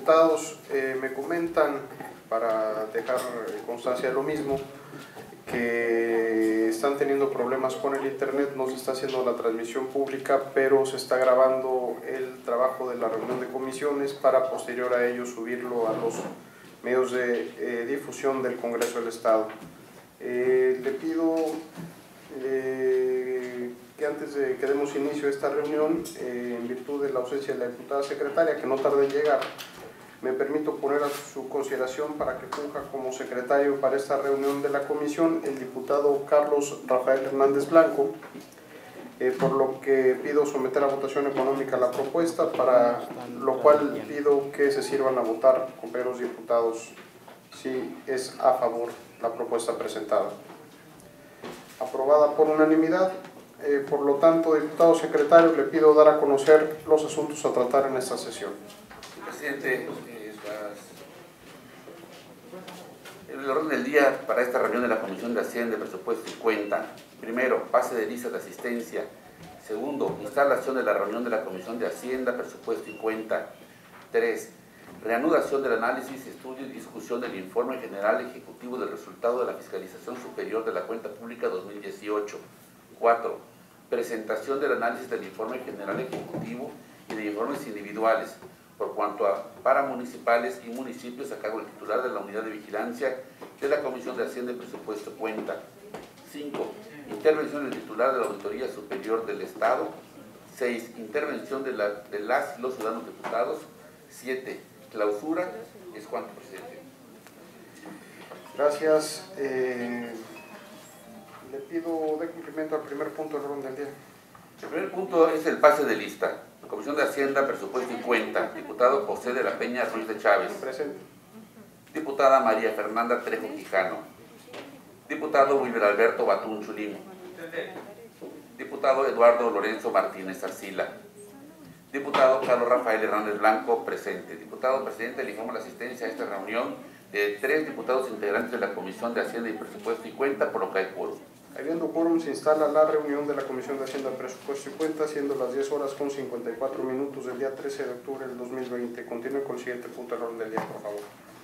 diputados me comentan, para dejar constancia de lo mismo, que están teniendo problemas con el internet, no se está haciendo la transmisión pública, pero se está grabando el trabajo de la reunión de comisiones para posterior a ello subirlo a los medios de difusión del Congreso del Estado. Le pido que antes de que demos inicio a esta reunión, en virtud de la ausencia de la diputada secretaria, que no tarde en llegar, me permito poner a su consideración para que funja como secretario para esta reunión de la comisión el diputado Carlos Rafael Hernández Blanco, por lo que pido someter a votación económica la propuesta, para lo cual pido que se sirvan a votar, compañeros diputados, si es a favor la propuesta presentada. Aprobada por unanimidad. Por lo tanto, diputado secretario, le pido dar a conocer los asuntos a tratar en esta sesión. Presidente, el orden del día para esta reunión de la Comisión de Hacienda, Presupuesto y Cuenta: primero, pase de lista de asistencia; segundo, instalación de la reunión de la Comisión de Hacienda, Presupuesto y Cuenta; 3, reanudación del análisis, estudio y discusión del informe general ejecutivo del resultado de la Fiscalización Superior de la Cuenta Pública 2018; 4, presentación del análisis del informe general ejecutivo y de informes individuales por cuanto a paramunicipales y municipios a cargo del titular de la Unidad de Vigilancia de la Comisión de Hacienda y Presupuesto Cuenta; 5, intervención del titular de la Auditoría Superior del Estado; 6, intervención de las y los ciudadanos diputados; 7, clausura. Es cuanto, presidente. Gracias. Le pido de cumplimiento al primer punto del orden del día. El primer punto es el pase de lista. Comisión de Hacienda, Presupuesto y Cuenta: diputado José de la Peña Ruiz de Chávez. Presente. Diputada María Fernanda Trejo Quijano. Diputado Wilber Alberto Batún Chulín. Diputado Eduardo Lorenzo Martínez Arcila. Diputado Carlos Rafael Hernández Blanco, presente. Diputado presidente, le informo la asistencia a esta reunión de 3 diputados integrantes de la Comisión de Hacienda y Presupuesto y Cuenta, por lo que hay quórum. Habiendo quórum, se instala la reunión de la Comisión de Hacienda, Presupuesto y Cuenta, siendo las 10:54 del día 13 de octubre del 2020. Continúe con el siguiente punto del orden del día, por favor.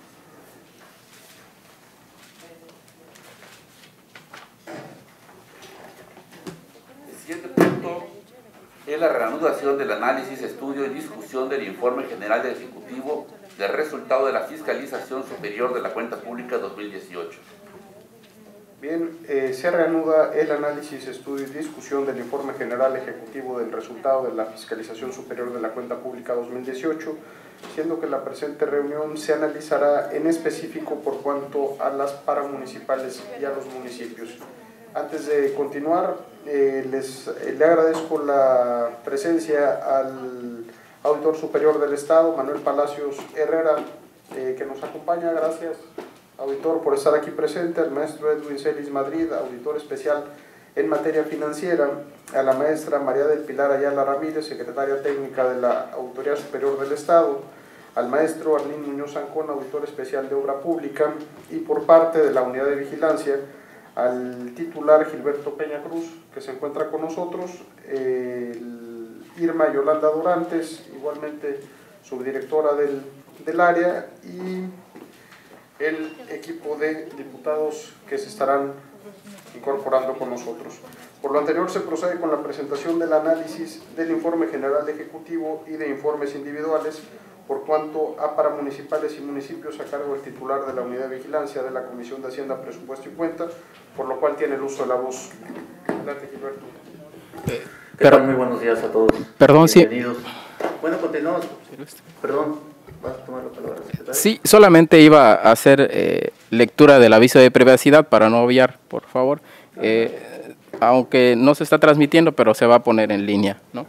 El siguiente punto es la reanudación del análisis, estudio y discusión del informe general del Ejecutivo del resultado de la Fiscalización Superior de la Cuenta Pública 2018. Bien, se reanuda el análisis, estudio y discusión del informe general ejecutivo del resultado de la Fiscalización Superior de la Cuenta Pública 2018, siendo que la presente reunión se analizará en específico por cuanto a las paramunicipales y a los municipios. Antes de continuar, le agradezco la presencia al Auditor Superior del Estado, Manuel Palacios Herrera, que nos acompaña. Gracias, auditor, por estar aquí presente; al maestro Edwin Celis Madrid, auditor especial en materia financiera; a la maestra María del Pilar Ayala Ramírez, secretaria técnica de la Auditoría Superior del Estado; al maestro Arlín Muñoz Ancón, auditor especial de Obra Pública; y por parte de la Unidad de Vigilancia, al titular Gilberto Peña Cruz, que se encuentra con nosotros; Irma Yolanda Dorantes, igualmente subdirectora del área, y el equipo de diputados que se estarán incorporando con nosotros. Por lo anterior, se procede con la presentación del análisis del informe general ejecutivo y de informes individuales por cuanto a paramunicipales y municipios a cargo del titular de la Unidad de Vigilancia de la Comisión de Hacienda, Presupuesto y Cuenta, por lo cual tiene el uso de la voz. Adelante, Gilberto. ¿Qué tal? Muy buenos días a todos. Perdón, bienvenidos. Sí. Bueno, continuamos. Perdón, ¿vas a tomar la palabra, secretario? Sí, solamente iba a hacer lectura del aviso de privacidad para no obviar, por favor. Aunque no se está transmitiendo, pero se va a poner en línea, ¿no?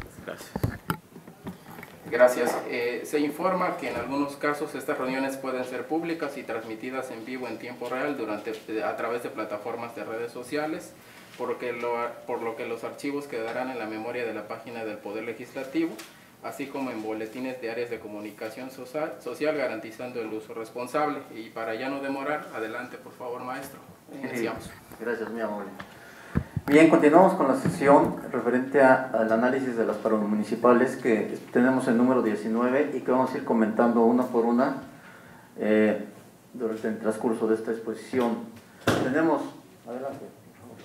Gracias. Se informa que en algunos casos estas reuniones pueden ser públicas y transmitidas en vivo en tiempo real a través de plataformas de redes sociales, por lo que los archivos quedarán en la memoria de la página del Poder Legislativo, así como en boletines de áreas de comunicación social, garantizando el uso responsable. Y para ya no demorar, adelante, por favor, maestro. Iniciamos. Gracias, muy amable. Bien, continuamos con la sesión referente al análisis de las paramunicipales, que tenemos el número 19 y que vamos a ir comentando una por una durante el transcurso de esta exposición. Tenemos, adelante, por favor.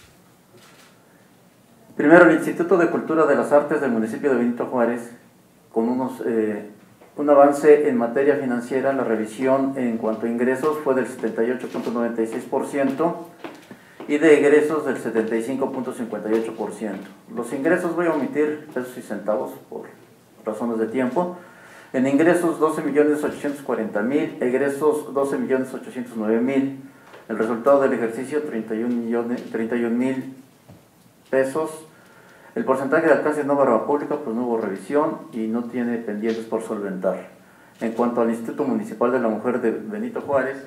Primero, el Instituto de Cultura de las Artes del municipio de Benito Juárez, con un avance en materia financiera. La revisión en cuanto a ingresos fue del 78.96%, y de egresos del 75.58%. Los ingresos voy a omitir pesos y centavos por razones de tiempo. En ingresos 12.840.000, egresos 12.809.000. El resultado del ejercicio 31.000 pesos. El porcentaje de alcance de nueva obra pública, pues no hubo revisión y no tiene pendientes por solventar. En cuanto al Instituto Municipal de la Mujer de Benito Juárez,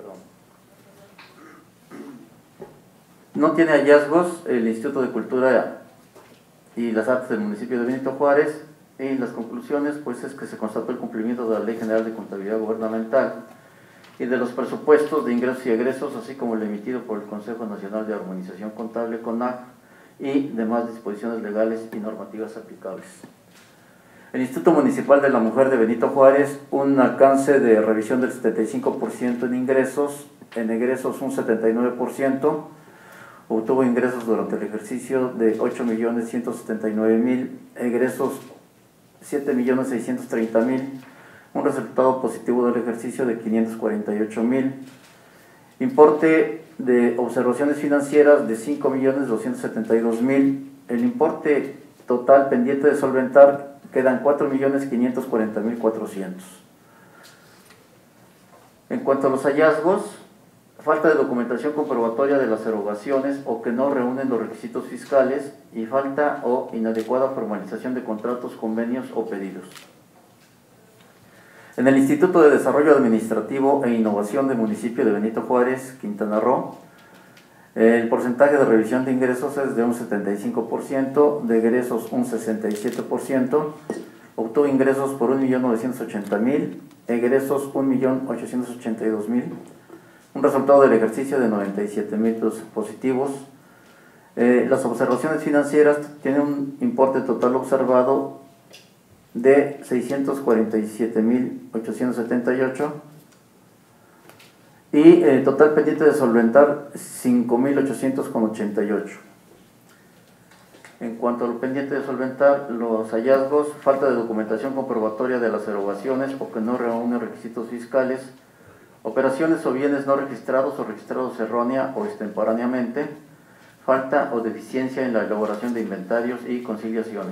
no tiene hallazgos el Instituto de Cultura y las Artes del municipio de Benito Juárez, y las conclusiones pues es que se constató el cumplimiento de la Ley General de Contabilidad Gubernamental y de los presupuestos de ingresos y egresos, así como el emitido por el Consejo Nacional de Armonización Contable, CONAC, y demás disposiciones legales y normativas aplicables. El Instituto Municipal de la Mujer de Benito Juárez, un alcance de revisión del 75% en ingresos, en egresos un 79%, obtuvo ingresos durante el ejercicio de 8.179.000, egresos 7.630.000, un resultado positivo del ejercicio de 548.000, importe de observaciones financieras de 5.272.000, el importe total pendiente de solventar quedan 4.540.400. En cuanto a los hallazgos, falta de documentación comprobatoria de las erogaciones o que no reúnen los requisitos fiscales, y falta o inadecuada formalización de contratos, convenios o pedidos. En el Instituto de Desarrollo Administrativo e Innovación del municipio de Benito Juárez, Quintana Roo, el porcentaje de revisión de ingresos es de un 75%, de egresos un 67%, obtuvo ingresos por 1.980.000, egresos 1.882.000, un resultado del ejercicio de 97.000 pesos positivos. Las observaciones financieras tienen un importe total observado de 647.878 y total pendiente de solventar 5.800,88. En cuanto a lo pendiente de solventar, los hallazgos: falta de documentación comprobatoria de las erogaciones o que no reúnen requisitos fiscales, operaciones o bienes no registrados o registrados errónea o extemporáneamente, falta o deficiencia en la elaboración de inventarios y conciliaciones.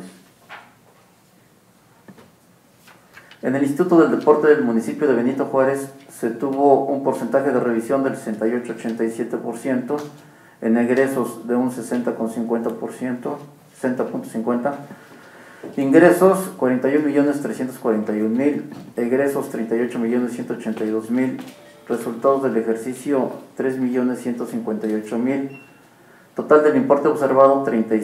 En el Instituto del Deporte del municipio de Benito Juárez se tuvo un porcentaje de revisión del 68.87%, en egresos de un 60.50%, 60.50%, ingresos 41.341.000, egresos 38.182.000, resultados del ejercicio 3.158.000, total del importe observado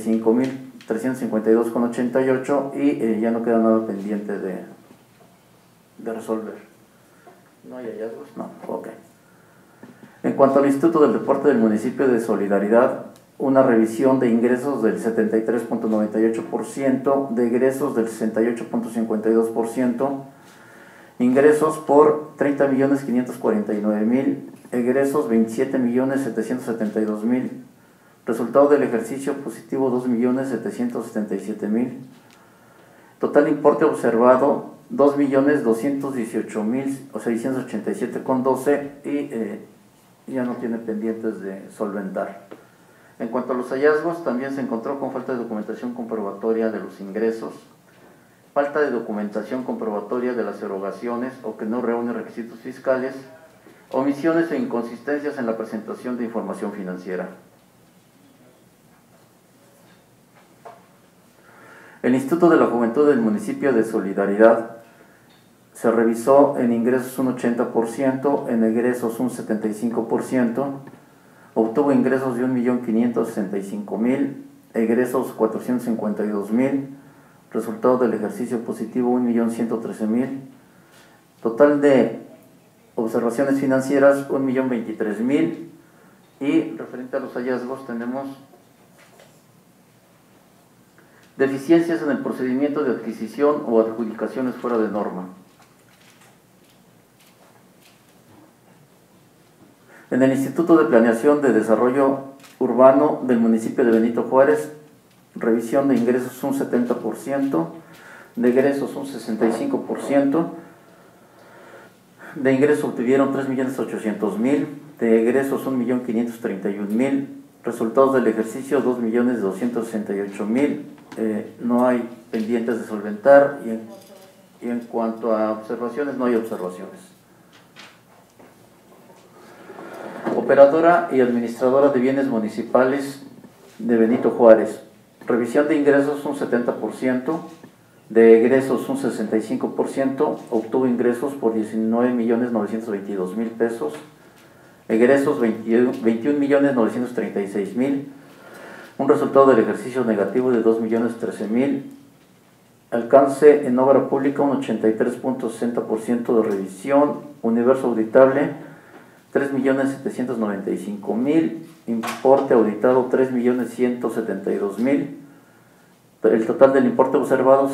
35.352,88, y ya no queda nada pendiente de resolver. ¿No hay hallazgos? No, ok. En cuanto al Instituto del Deporte del municipio de Solidaridad, una revisión de ingresos del 73.98%, de egresos del 68.52%, ingresos por 30.549.000, egresos 27.772.000, resultado del ejercicio positivo 2.777.000, total importe observado 2.218.687,12, y ya no tiene pendientes de solventar. En cuanto a los hallazgos, también se encontró con falta de documentación comprobatoria de los ingresos, falta de documentación comprobatoria de las erogaciones o que no reúne requisitos fiscales, omisiones e inconsistencias en la presentación de información financiera. El Instituto de la Juventud del municipio de Solidaridad se revisó en ingresos un 80%, en egresos un 75%, obtuvo ingresos de 1.565.000, egresos 452.000, resultado del ejercicio positivo 1.113.000, total de observaciones financieras 1.023.000, y referente a los hallazgos tenemos Deficiencias en el procedimiento de adquisición o adjudicaciones fuera de norma. En el Instituto de Planeación de Desarrollo Urbano del municipio de Benito Juárez, revisión de ingresos un 70%, de egresos un 65%, de ingresos obtuvieron 3.800.000, de egresos 1.531.000, resultados del ejercicio 2.268.000, no hay pendientes de solventar y en cuanto a observaciones no hay observaciones. Operadora y administradora de bienes municipales de Benito Juárez, revisión de ingresos un 70%, de egresos un 65%, obtuvo ingresos por 19.922.000 pesos, egresos 21.936.000, un resultado del ejercicio negativo de 2.013.000, alcance en obra pública un 83.60% de revisión, universo auditable 3.795.000, importe auditado 3.172.000, el total del importe observado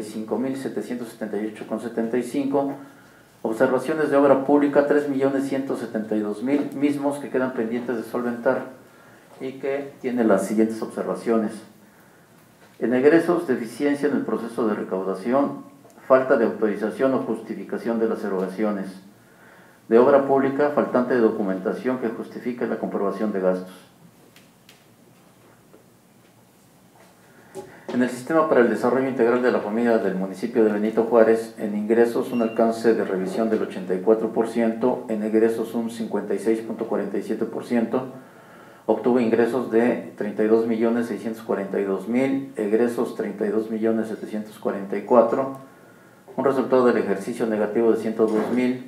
65.778,75, observaciones de obra pública 3.172.000, mismos que quedan pendientes de solventar y que tiene las siguientes observaciones. En egresos, deficiencia en el proceso de recaudación, falta de autorización o justificación de las erogaciones. De obra pública, faltante de documentación que justifique la comprobación de gastos. En el Sistema para el Desarrollo Integral de la Familia del municipio de Benito Juárez, en ingresos un alcance de revisión del 84%, en egresos un 56.47%, obtuvo ingresos de 32.642.000, egresos 32.744.000, un resultado del ejercicio negativo de 102.000,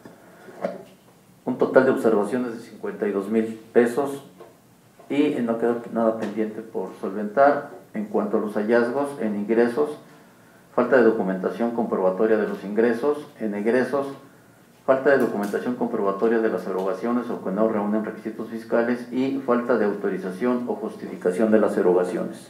un total de observaciones de 52.000 pesos y no queda nada pendiente por solventar. En cuanto a los hallazgos, en ingresos, falta de documentación comprobatoria de los ingresos, en egresos, falta de documentación comprobatoria de las erogaciones o que no reúnen requisitos fiscales y falta de autorización o justificación de las erogaciones.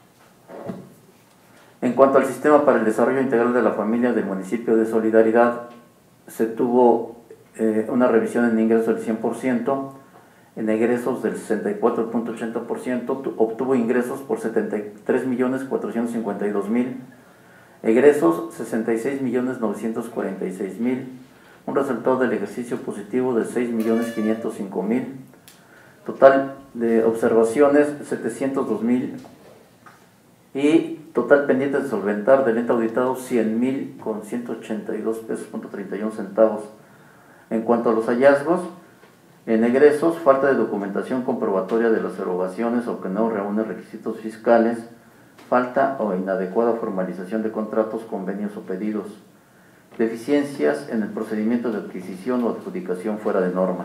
En cuanto al Sistema para el Desarrollo Integral de la Familia del municipio de Solidaridad, se tuvo una revisión en ingresos del 100%, en egresos del 64.80%, obtuvo ingresos por 73.452.000, egresos 66.946.000, un resultado del ejercicio positivo de 6.505.000, total de observaciones 702.000 y total pendiente de solventar del ente auditado 100.000 con 182 pesos punto 31 centavos. En cuanto a los hallazgos, en egresos, falta de documentación comprobatoria de las erogaciones o que no reúne requisitos fiscales, falta o inadecuada formalización de contratos, convenios o pedidos, deficiencias en el procedimiento de adquisición o adjudicación fuera de norma.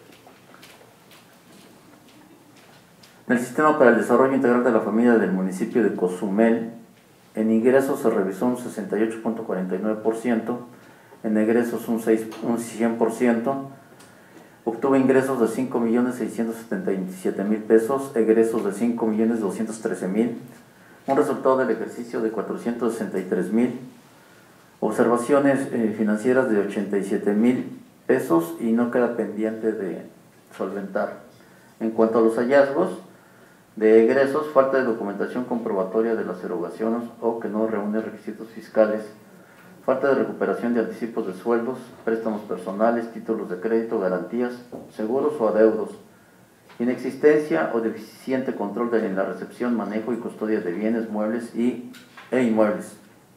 En el Sistema para el Desarrollo Integral de la Familia del municipio de Cozumel, en ingresos se revisó un 68.49%, en egresos un 100%, obtuvo ingresos de 5.677.000 pesos, egresos de 5.213.000, un resultado del ejercicio de 463.000, observaciones financieras de 87.000 pesos y no queda pendiente de solventar. En cuanto a los hallazgos, de egresos, falta de documentación comprobatoria de las erogaciones o que no reúne requisitos fiscales, falta de recuperación de anticipos de sueldos, préstamos personales, títulos de crédito, garantías, seguros o adeudos, inexistencia o deficiente control en la recepción, manejo y custodia de bienes, muebles e inmuebles.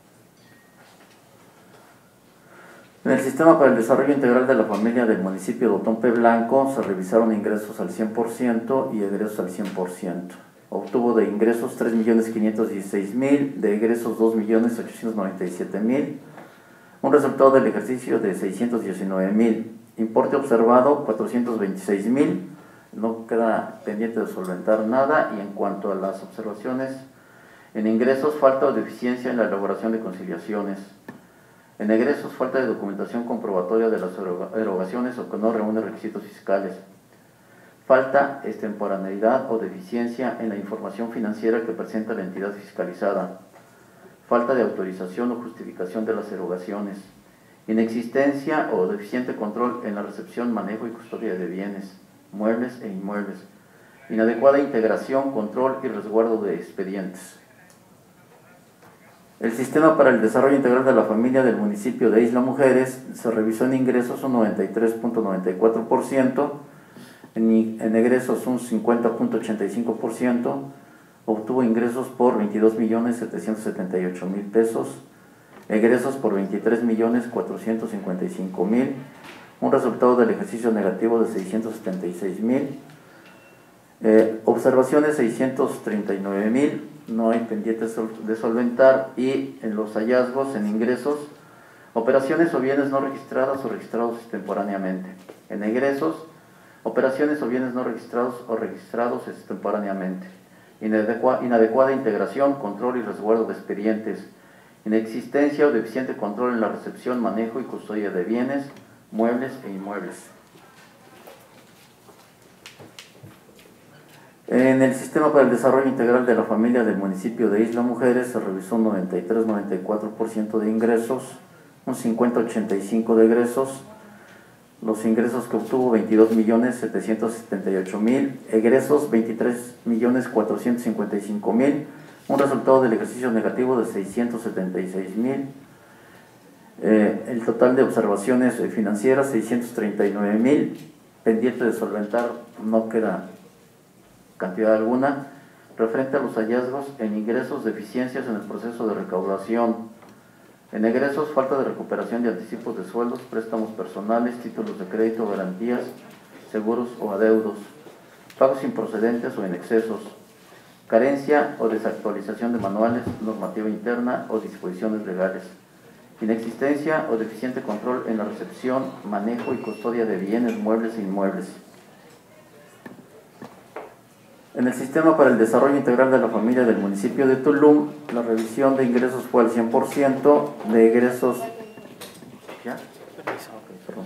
En el Sistema para el Desarrollo Integral de la Familia del municipio de Otompe Blanco se revisaron ingresos al 100% y egresos al 100%. Obtuvo de ingresos 3.516.000, de egresos 2.897.000, un resultado del ejercicio de 619.000, importe observado 426.000, no queda pendiente de solventar nada. Y en cuanto a las observaciones, en ingresos, falta o deficiencia en la elaboración de conciliaciones, en egresos, falta de documentación comprobatoria de las erogaciones o que no reúne requisitos fiscales, falta extemporaneidad o deficiencia en la información financiera que presenta la entidad fiscalizada, falta de autorización o justificación de las erogaciones, inexistencia o deficiente control en la recepción, manejo y custodia de bienes, muebles e inmuebles, inadecuada integración, control y resguardo de expedientes. El sistema para el desarrollo integral de la familia del municipio de Isla Mujeres se revisó en ingresos un 93.94%, en egresos un 50.85%, obtuvo ingresos por 22.778.000 pesos, egresos por 23.455.000, un resultado del ejercicio negativo de 676.000, observaciones 639.000, no hay pendientes de solventar, y en los hallazgos en ingresos, operaciones o bienes no registradas o registrados extemporáneamente. En egresos, operaciones o bienes no registrados o registrados extemporáneamente. Inadecuada integración, control y resguardo de expedientes. Inexistencia o deficiente control en la recepción, manejo y custodia de bienes, muebles e inmuebles. En el Sistema para el Desarrollo Integral de la Familia del municipio de Isla Mujeres se revisó un 93-94% de ingresos, un 50-85% de egresos. Los ingresos que obtuvo 22.778.000, egresos 23.455.000, un resultado del ejercicio negativo de 676.000. El total de observaciones financieras 639.000, pendiente de solventar, no queda cantidad alguna. Referente a los hallazgos en ingresos, deficiencias en el proceso de recaudación. En egresos, falta de recuperación de anticipos de sueldos, préstamos personales, títulos de crédito, garantías, seguros o adeudos, pagos improcedentes o en excesos, carencia o desactualización de manuales, normativa interna o disposiciones legales, inexistencia o deficiente control en la recepción, manejo y custodia de bienes, muebles e inmuebles. En el Sistema para el Desarrollo Integral de la Familia del municipio de Tulum, la revisión de ingresos fue al 100%, de egresos... ¿Ya? Okay, perdón.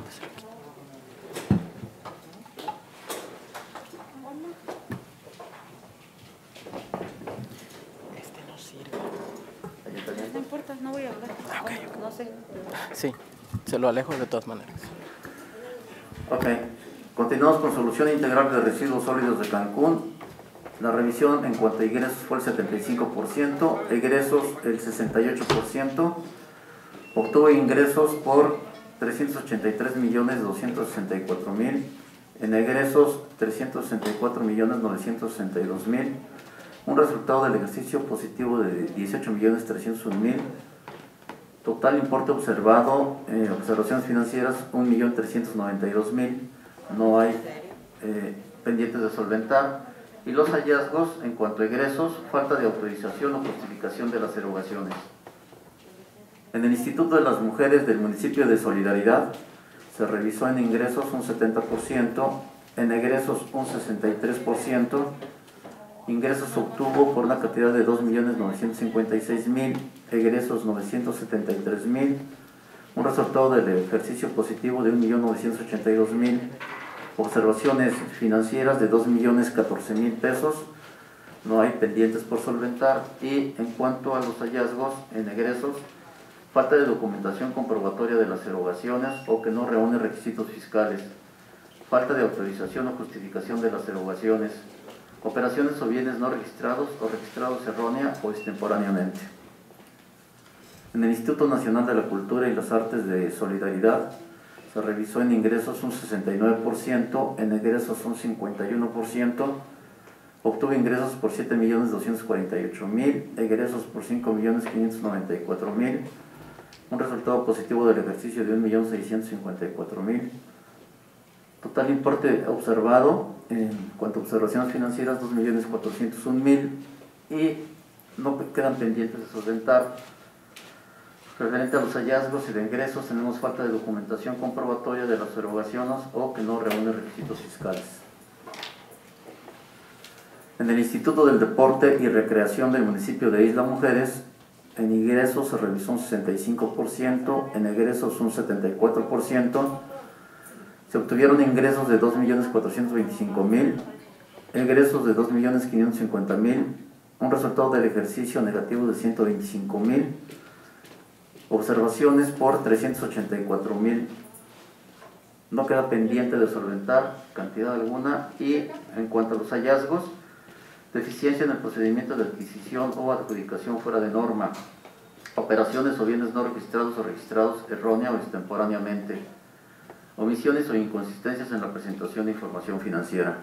Este no sirve. No importa, no voy a hablar. Okay. No sé. Sí, se lo alejo de todas maneras. Ok. Continuamos con solución integral de residuos sólidos de Cancún. La revisión en cuanto a ingresos fue el 75%, egresos el 68%, obtuvo ingresos por 383.264.000, en egresos 364.962.000, un resultado del ejercicio positivo de 18.301.000, total importe observado, observaciones financieras 1.392.000, no hay pendientes de solventar. Y los hallazgos en cuanto a egresos, falta de autorización o justificación de las erogaciones. En el Instituto de las Mujeres del municipio de Solidaridad se revisó en ingresos un 70%, en egresos un 63%, ingresos obtuvo por una cantidad de 2.956.000, egresos 973.000, un resultado del ejercicio positivo de 1.982.000, observaciones financieras de 2.014.000 pesos, no hay pendientes por solventar. Y en cuanto a los hallazgos en egresos, falta de documentación comprobatoria de las erogaciones o que no reúne requisitos fiscales, falta de autorización o justificación de las erogaciones, operaciones o bienes no registrados o registrados errónea o extemporáneamente. En el Instituto Nacional de la Cultura y las Artes de Solidaridad se revisó en ingresos un 69%, en egresos un 51%, obtuvo ingresos por 7.248.000, egresos por 5.594.000, un resultado positivo del ejercicio de 1.654.000, total importe observado en cuanto a observaciones financieras 2.401.000 y no quedan pendientes de solventar. Referente a los hallazgos y de ingresos, tenemos falta de documentación comprobatoria de las erogaciones o que no reúne requisitos fiscales. En el Instituto del Deporte y Recreación del municipio de Isla Mujeres, en ingresos se revisó un 65%, en egresos un 74%, Se obtuvieron ingresos de 2.425.000, egresos de 2.550.000, un resultado del ejercicio negativo de 125.000, observaciones por 384.000. No queda pendiente de solventar cantidad alguna. Y en cuanto a los hallazgos, deficiencia en el procedimiento de adquisición o adjudicación fuera de norma, operaciones o bienes no registrados o registrados errónea o extemporáneamente, omisiones o inconsistencias en la presentación de información financiera.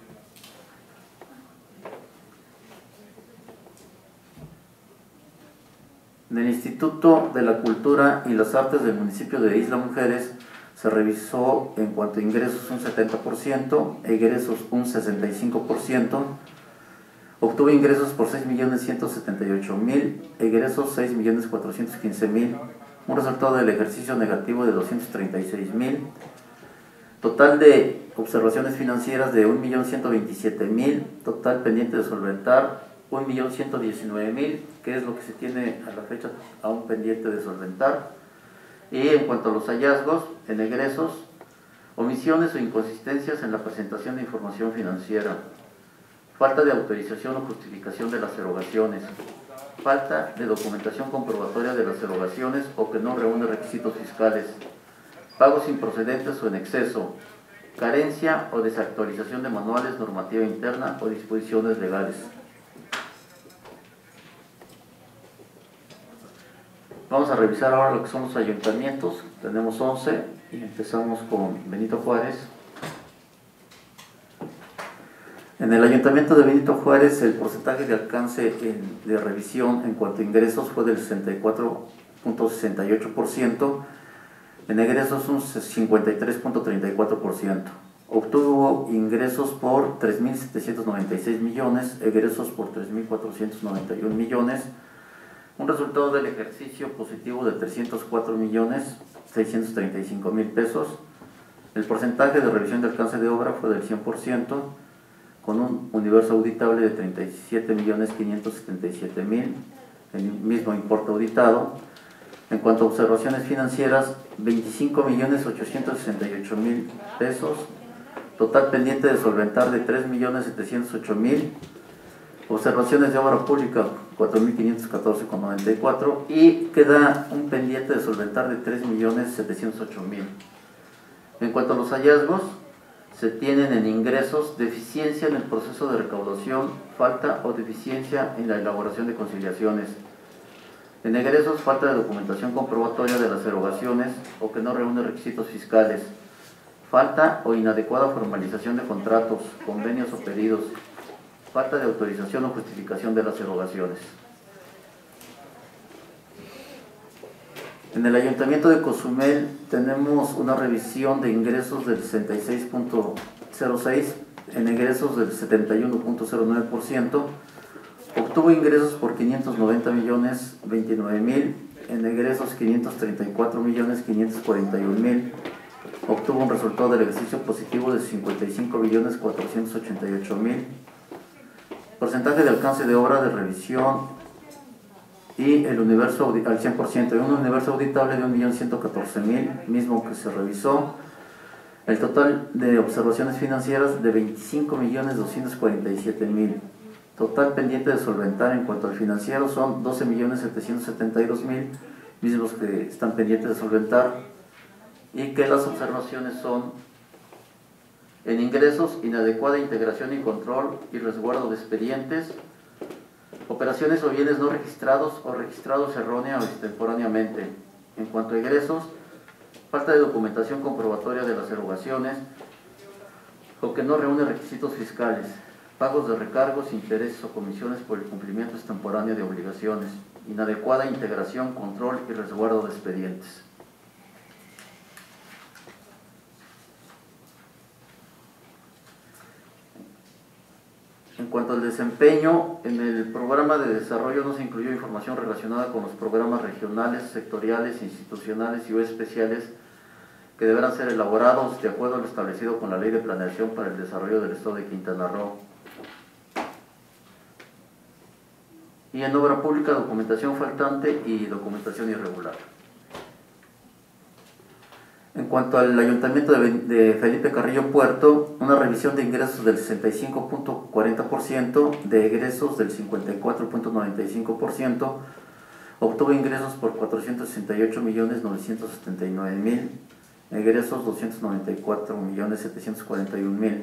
En el Instituto de la Cultura y las Artes del municipio de Isla Mujeres se revisó en cuanto a ingresos un 70%, egresos un 65%, obtuvo ingresos por 6.178.000, egresos 6.415.000, un resultado del ejercicio negativo de 236.000, total de observaciones financieras de 1.127.000, total pendiente de solventar 1.119.000, que es lo que se tiene a la fecha aún pendiente de solventar. Y en cuanto a los hallazgos, en egresos, omisiones o inconsistencias en la presentación de información financiera, falta de autorización o justificación de las erogaciones, falta de documentación comprobatoria de las erogaciones o que no reúne requisitos fiscales, pagos improcedentes o en exceso, carencia o desactualización de manuales, normativa interna o disposiciones legales. Vamos a revisar ahora lo que son los ayuntamientos. Tenemos 11 y empezamos con Benito Juárez. En el ayuntamiento de Benito Juárez, el porcentaje de alcance de revisión en cuanto a ingresos fue del 64.68%, en egresos un 53.34%. Obtuvo ingresos por 3.796 millones, egresos por 3.491 millones, un resultado del ejercicio positivo de 304.635.000 pesos. El porcentaje de revisión de alcance de obra fue del 100%, con un universo auditable de 37.577.000, el mismo importe auditado. En cuanto a observaciones financieras, 25.868.000 pesos, total pendiente de solventar de 3.708.000, observaciones de obra pública 4.514,94 y queda un pendiente de solventar de 3.708.000. En cuanto a los hallazgos, se tienen en ingresos deficiencia en el proceso de recaudación, falta o deficiencia en la elaboración de conciliaciones. En egresos, falta de documentación comprobatoria de las erogaciones o que no reúne requisitos fiscales, falta o inadecuada formalización de contratos, convenios o pedidos, falta de autorización o justificación de las erogaciones. En el ayuntamiento de Cozumel tenemos una revisión de ingresos del 66.06, en egresos del 71.09%, obtuvo ingresos por 590.029.000, en egresos 534.541.000, obtuvo un resultado del ejercicio positivo de 55.488.000, porcentaje de alcance de obra de revisión y el universo al 100%, un universo auditable de 1.114.000, mismo que se revisó. El total de observaciones financieras de 25.247.000. Total pendiente de solventar en cuanto al financiero son 12.772.000, mismos que están pendientes de solventar, y que las observaciones son: en ingresos, inadecuada integración y control y resguardo de expedientes, operaciones o bienes no registrados o registrados errónea o extemporáneamente. En cuanto a egresos, falta de documentación comprobatoria de las erogaciones o que no reúne requisitos fiscales, pagos de recargos, intereses o comisiones por el cumplimiento extemporáneo de obligaciones, inadecuada integración, control y resguardo de expedientes. En cuanto al desempeño, en el programa de desarrollo no se incluyó información relacionada con los programas regionales, sectoriales, institucionales y o especiales que deberán ser elaborados de acuerdo a lo establecido con la Ley de Planeación para el Desarrollo del Estado de Quintana Roo. Y en obra pública, documentación faltante y documentación irregular. En cuanto al Ayuntamiento de Felipe Carrillo Puerto, una revisión de ingresos del 65.40%, de egresos del 54.95%, obtuvo ingresos por 468.979.000, egresos 294.741.000.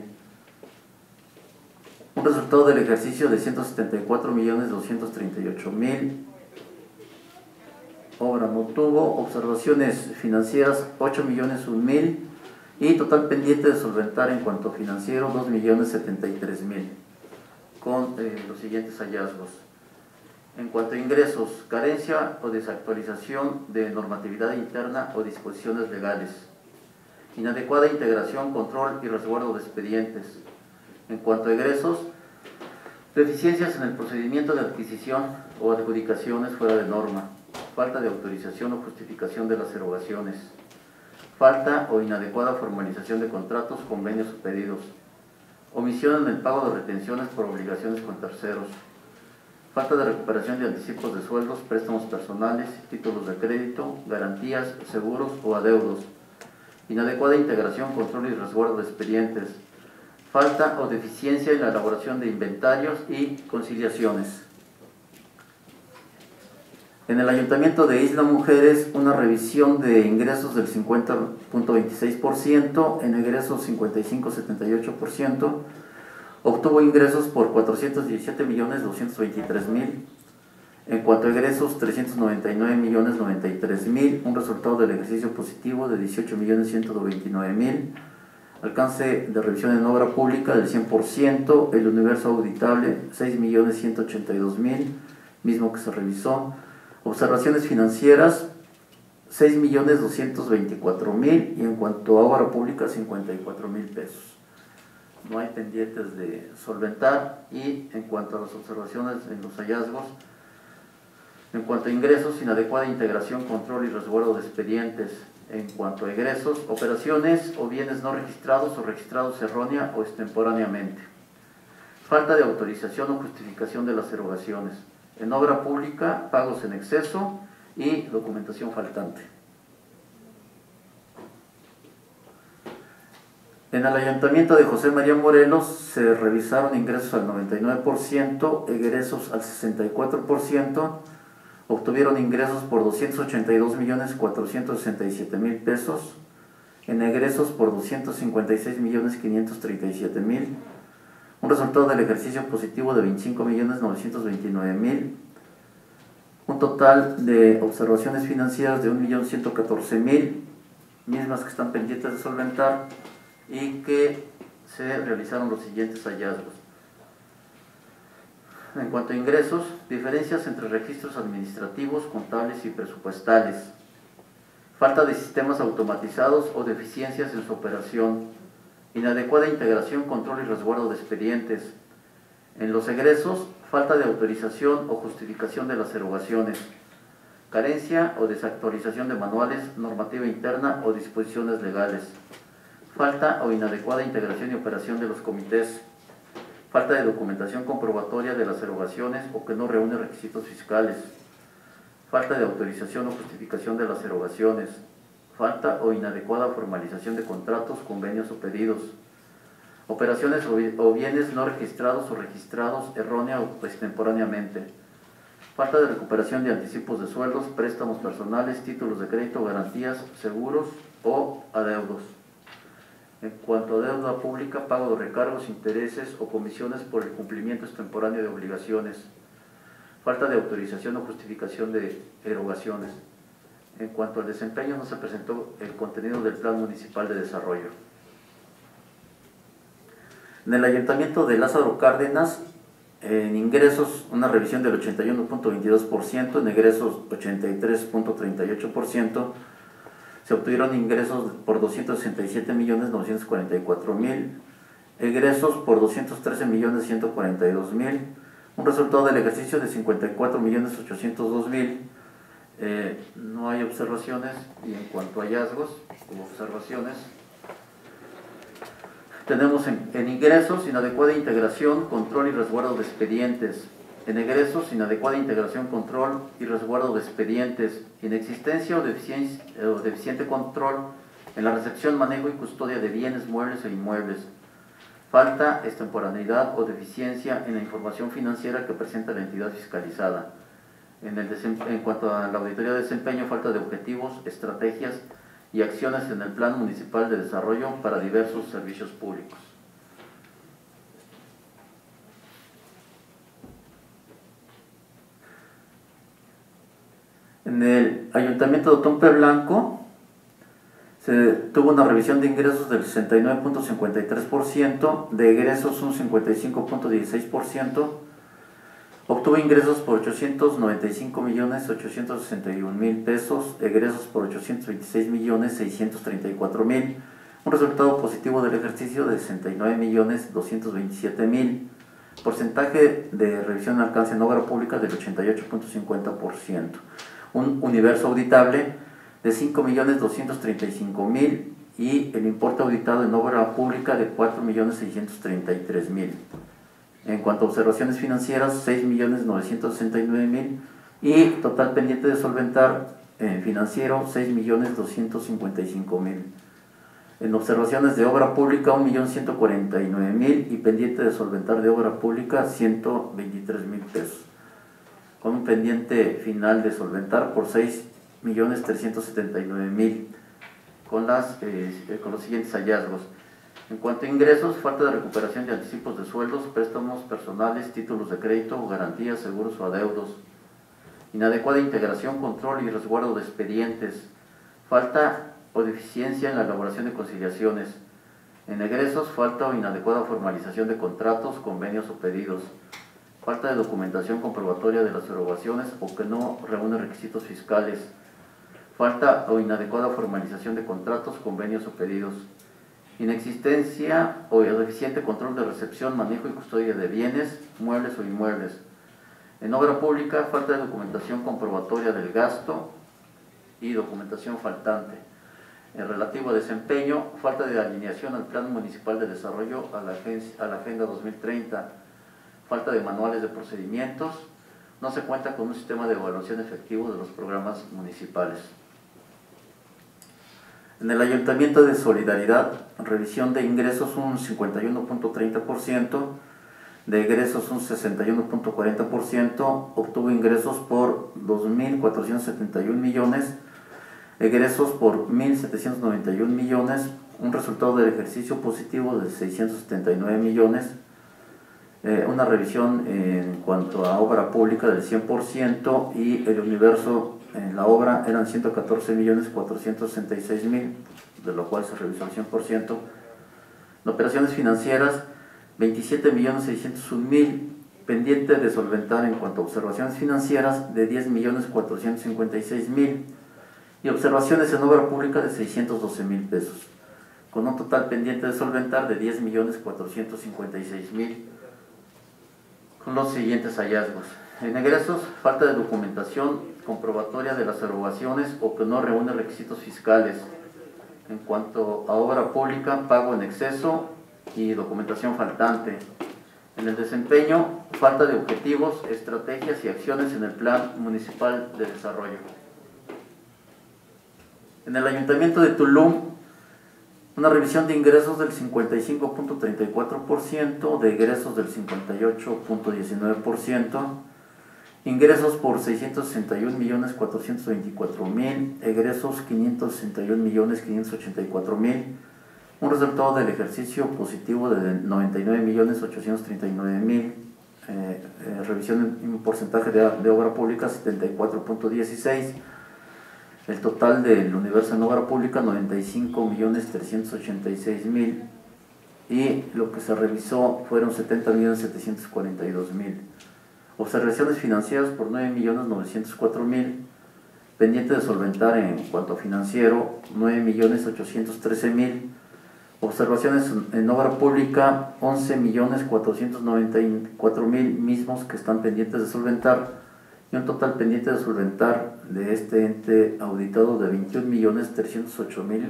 Un resultado del ejercicio de 174.238.000. Obra no tuvo. Observaciones financieras 8.001.000 y total pendiente de solventar en cuanto financiero 2.073.000, con los siguientes hallazgos. En cuanto a ingresos, carencia o desactualización de normatividad interna o disposiciones legales, inadecuada integración, control y resguardo de expedientes. En cuanto a egresos, deficiencias en el procedimiento de adquisición o adjudicaciones fuera de norma, falta de autorización o justificación de las erogaciones, falta o inadecuada formalización de contratos, convenios o pedidos, omisión en el pago de retenciones por obligaciones con terceros, falta de recuperación de anticipos de sueldos, préstamos personales, títulos de crédito, garantías, seguros o adeudos, inadecuada integración, control y resguardo de expedientes, falta o deficiencia en la elaboración de inventarios y conciliaciones. En el Ayuntamiento de Isla Mujeres, una revisión de ingresos del 50.26%, en egresos 55.78%, obtuvo ingresos por 417.223.000, en cuanto a egresos 399.093.000, un resultado del ejercicio positivo de 18.129.000, alcance de revisión en obra pública del 100%, el universo auditable 6.182.000, mismo que se revisó. Observaciones financieras 6.224.000 y en cuanto a obra pública 54.000 pesos. No hay pendientes de solventar. Y en cuanto a las observaciones en los hallazgos, en cuanto a ingresos, inadecuada integración, control y resguardo de expedientes. En cuanto a egresos, operaciones o bienes no registrados o registrados errónea o extemporáneamente, falta de autorización o justificación de las erogaciones. En obra pública, pagos en exceso y documentación faltante. En el Ayuntamiento de José María Morelos se revisaron ingresos al 99%, egresos al 64%, obtuvieron ingresos por 282.467.000 pesos, en egresos por 256.537.000, un resultado del ejercicio positivo de 25.929.000, un total de observaciones financieras de 1.114.000, mismas que están pendientes de solventar y que se realizaron los siguientes hallazgos. En cuanto a ingresos, diferencias entre registros administrativos, contables y presupuestales, falta de sistemas automatizados o deficiencias en su operación, inadecuada integración, control y resguardo de expedientes. En los egresos, falta de autorización o justificación de las erogaciones, carencia o desactualización de manuales, normativa interna o disposiciones legales, falta o inadecuada integración y operación de los comités, falta de documentación comprobatoria de las erogaciones o que no reúne requisitos fiscales, falta de autorización o justificación de las erogaciones, falta o inadecuada formalización de contratos, convenios o pedidos, operaciones o bienes no registrados o registrados errónea o extemporáneamente, falta de recuperación de anticipos de sueldos, préstamos personales, títulos de crédito, garantías, seguros o adeudos. En cuanto a deuda pública, pago de recargos, intereses o comisiones por el cumplimiento extemporáneo de obligaciones, falta de autorización o justificación de erogaciones. En cuanto al desempeño, no se presentó el contenido del Plan Municipal de Desarrollo. En el Ayuntamiento de Lázaro Cárdenas, en ingresos, una revisión del 81.22%, en egresos 83.38%, se obtuvieron ingresos por 267.944.000, egresos por 213.142.000, un resultado del ejercicio de 54.802.000. No hay observaciones. Y en cuanto a hallazgos o observaciones, tenemos en ingresos, inadecuada integración, control y resguardo de expedientes. En egresos, inadecuada integración, control y resguardo de expedientes, inexistencia o deficiente control En la recepción, manejo y custodia de bienes muebles e inmuebles. Falta extemporaneidad o deficiencia en la información financiera que presenta la entidad fiscalizada. En cuanto a la auditoría de desempeño, falta de objetivos, estrategias y acciones en el Plan Municipal de Desarrollo para diversos servicios públicos. En el Ayuntamiento de Otompe Blanco se tuvo una revisión de ingresos del 69.53%, de egresos un 55.16%, obtuvo ingresos por 895.861.000 pesos, egresos por 826.634.000, un resultado positivo del ejercicio de 69.227.000, porcentaje de revisión de alcance en obra pública del 88.50%, un universo auditable de 5.235.000 y el importe auditado en obra pública de 4.633.000. En cuanto a observaciones financieras, 6.969.000 y total pendiente de solventar en financiero 6.255.000. En observaciones de obra pública 1.149.000 y pendiente de solventar de obra pública 123.000 pesos, con un pendiente final de solventar por 6.379.000 con los siguientes hallazgos. En cuanto a ingresos, falta de recuperación de anticipos de sueldos, préstamos personales, títulos de crédito, garantías, seguros o adeudos. Inadecuada integración, control y resguardo de expedientes. Falta o deficiencia en la elaboración de conciliaciones. En egresos, falta o inadecuada formalización de contratos, convenios o pedidos. Falta de documentación comprobatoria de las erogaciones o que no reúne requisitos fiscales. Falta o inadecuada formalización de contratos, convenios o pedidos. Inexistencia o deficiente control de recepción, manejo y custodia de bienes, muebles o inmuebles. En obra pública, falta de documentación comprobatoria del gasto y documentación faltante. En relativo a desempeño, falta de alineación al Plan Municipal de Desarrollo a la Agenda 2030. Falta de manuales de procedimientos. No se cuenta con un sistema de evaluación efectivo de los programas municipales. En el Ayuntamiento de Solidaridad, revisión de ingresos un 51.30%, de egresos un 61.40%, obtuvo ingresos por 2.471 millones, egresos por 1.791 millones, un resultado del ejercicio positivo de 679 millones, una revisión en cuanto a obra pública del 100% y el universo en la obra eran 114.466.000, de lo cual se revisó el 100%. En operaciones financieras, 27.601.000, pendiente de solventar en cuanto a observaciones financieras de 10.456.000 y observaciones en obra pública de 612.000 pesos, con un total pendiente de solventar de 10.456.000, con los siguientes hallazgos. En egresos, falta de documentación comprobatoria de las erogaciones o que no reúne requisitos fiscales. En cuanto a obra pública, pago en exceso y documentación faltante. En el desempeño, falta de objetivos, estrategias y acciones en el Plan Municipal de Desarrollo. En el Ayuntamiento de Tulum, una revisión de ingresos del 55.34%, de egresos del 58.19%, ingresos por 661.424.000, egresos 561.584.000, un resultado del ejercicio positivo de 99.839.000, revisión en porcentaje de obra pública 74.16%, el total del universo en obra pública 95.386.000 y lo que se revisó fueron 70.742.000. Observaciones financieras por 9.904.000, pendiente de solventar en cuanto a financiero 9.813.000, observaciones en obra pública 11.494.000 mismos que están pendientes de solventar y un total pendiente de solventar de este ente auditado de 21.308.000.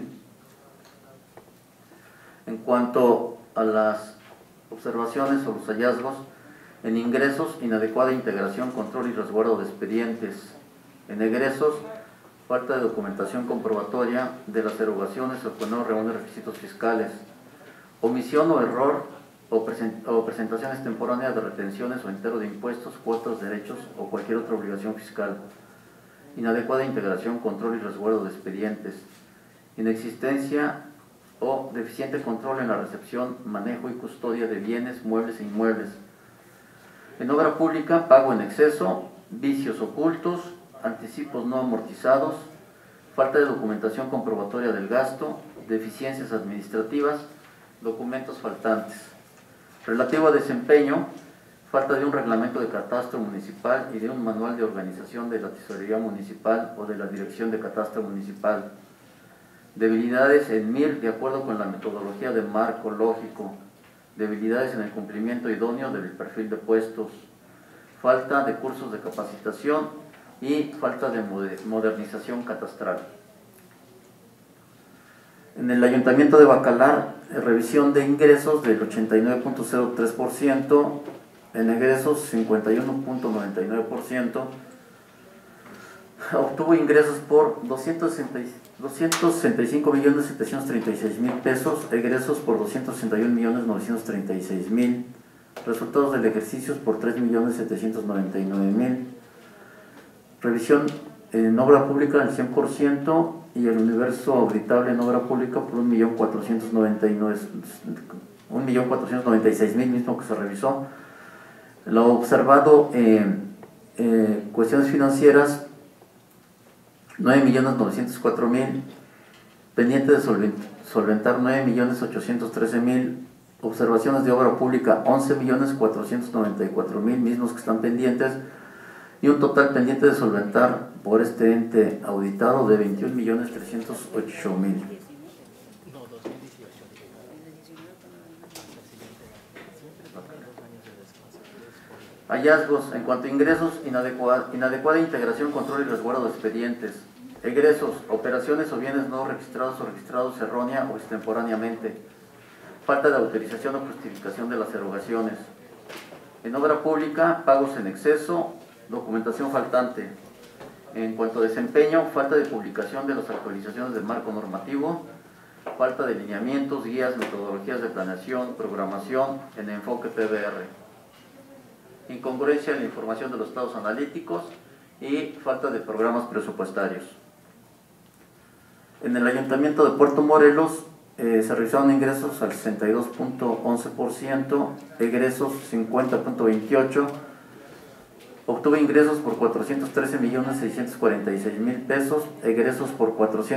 En cuanto a las observaciones o los hallazgos, en ingresos, inadecuada integración, control y resguardo de expedientes. En egresos, falta de documentación comprobatoria de las erogaciones o que no reúne requisitos fiscales, omisión o error o presentaciones temporáneas de retenciones o entero de impuestos, cuotas, derechos o cualquier otra obligación fiscal, inadecuada integración, control y resguardo de expedientes, inexistencia o deficiente control en la recepción, manejo y custodia de bienes, muebles e inmuebles. En obra pública, pago en exceso, vicios ocultos, anticipos no amortizados, falta de documentación comprobatoria del gasto, deficiencias administrativas, documentos faltantes. Relativo a desempeño, falta de un reglamento de catastro municipal y de un manual de organización de la tesorería municipal o de la dirección de catastro municipal. Debilidades en MIR de acuerdo con la metodología de marco lógico. Debilidades en el cumplimiento idóneo del perfil de puestos. Falta de cursos de capacitación y falta de modernización catastral. En el Ayuntamiento de Bacalar, revisión de ingresos del 89.03%, en egresos 51.99%, obtuvo ingresos por 265.736.000 pesos, egresos por 261.936.000, resultados del ejercicio por 3.799.000, revisión en obra pública al 100% y el universo auditable en obra pública por 1.496.000 mismo que se revisó. Lo observado cuestiones financieras 9.904.000, pendiente de solventar 9.813.000, observaciones de obra pública 11.494.000 mismos que están pendientes, y un total pendiente de solventar por este ente auditado de 21.308.000. Hallazgos en cuanto a ingresos: inadecuada integración, control y resguardo de expedientes. Egresos: operaciones o bienes no registrados o registrados errónea o extemporáneamente. Falta de autorización o justificación de las erogaciones. En obra pública, pagos en exceso, documentación faltante. En cuanto a desempeño, falta de publicación de las actualizaciones del marco normativo, falta de lineamientos, guías, metodologías de planeación, programación en enfoque PBR, incongruencia en la información de los estados analíticos y falta de programas presupuestarios. En el Ayuntamiento de Puerto Morelos se revisaron ingresos al 62.11%, egresos 50.28%, obtuvo ingresos por 413.646.000 pesos, egresos por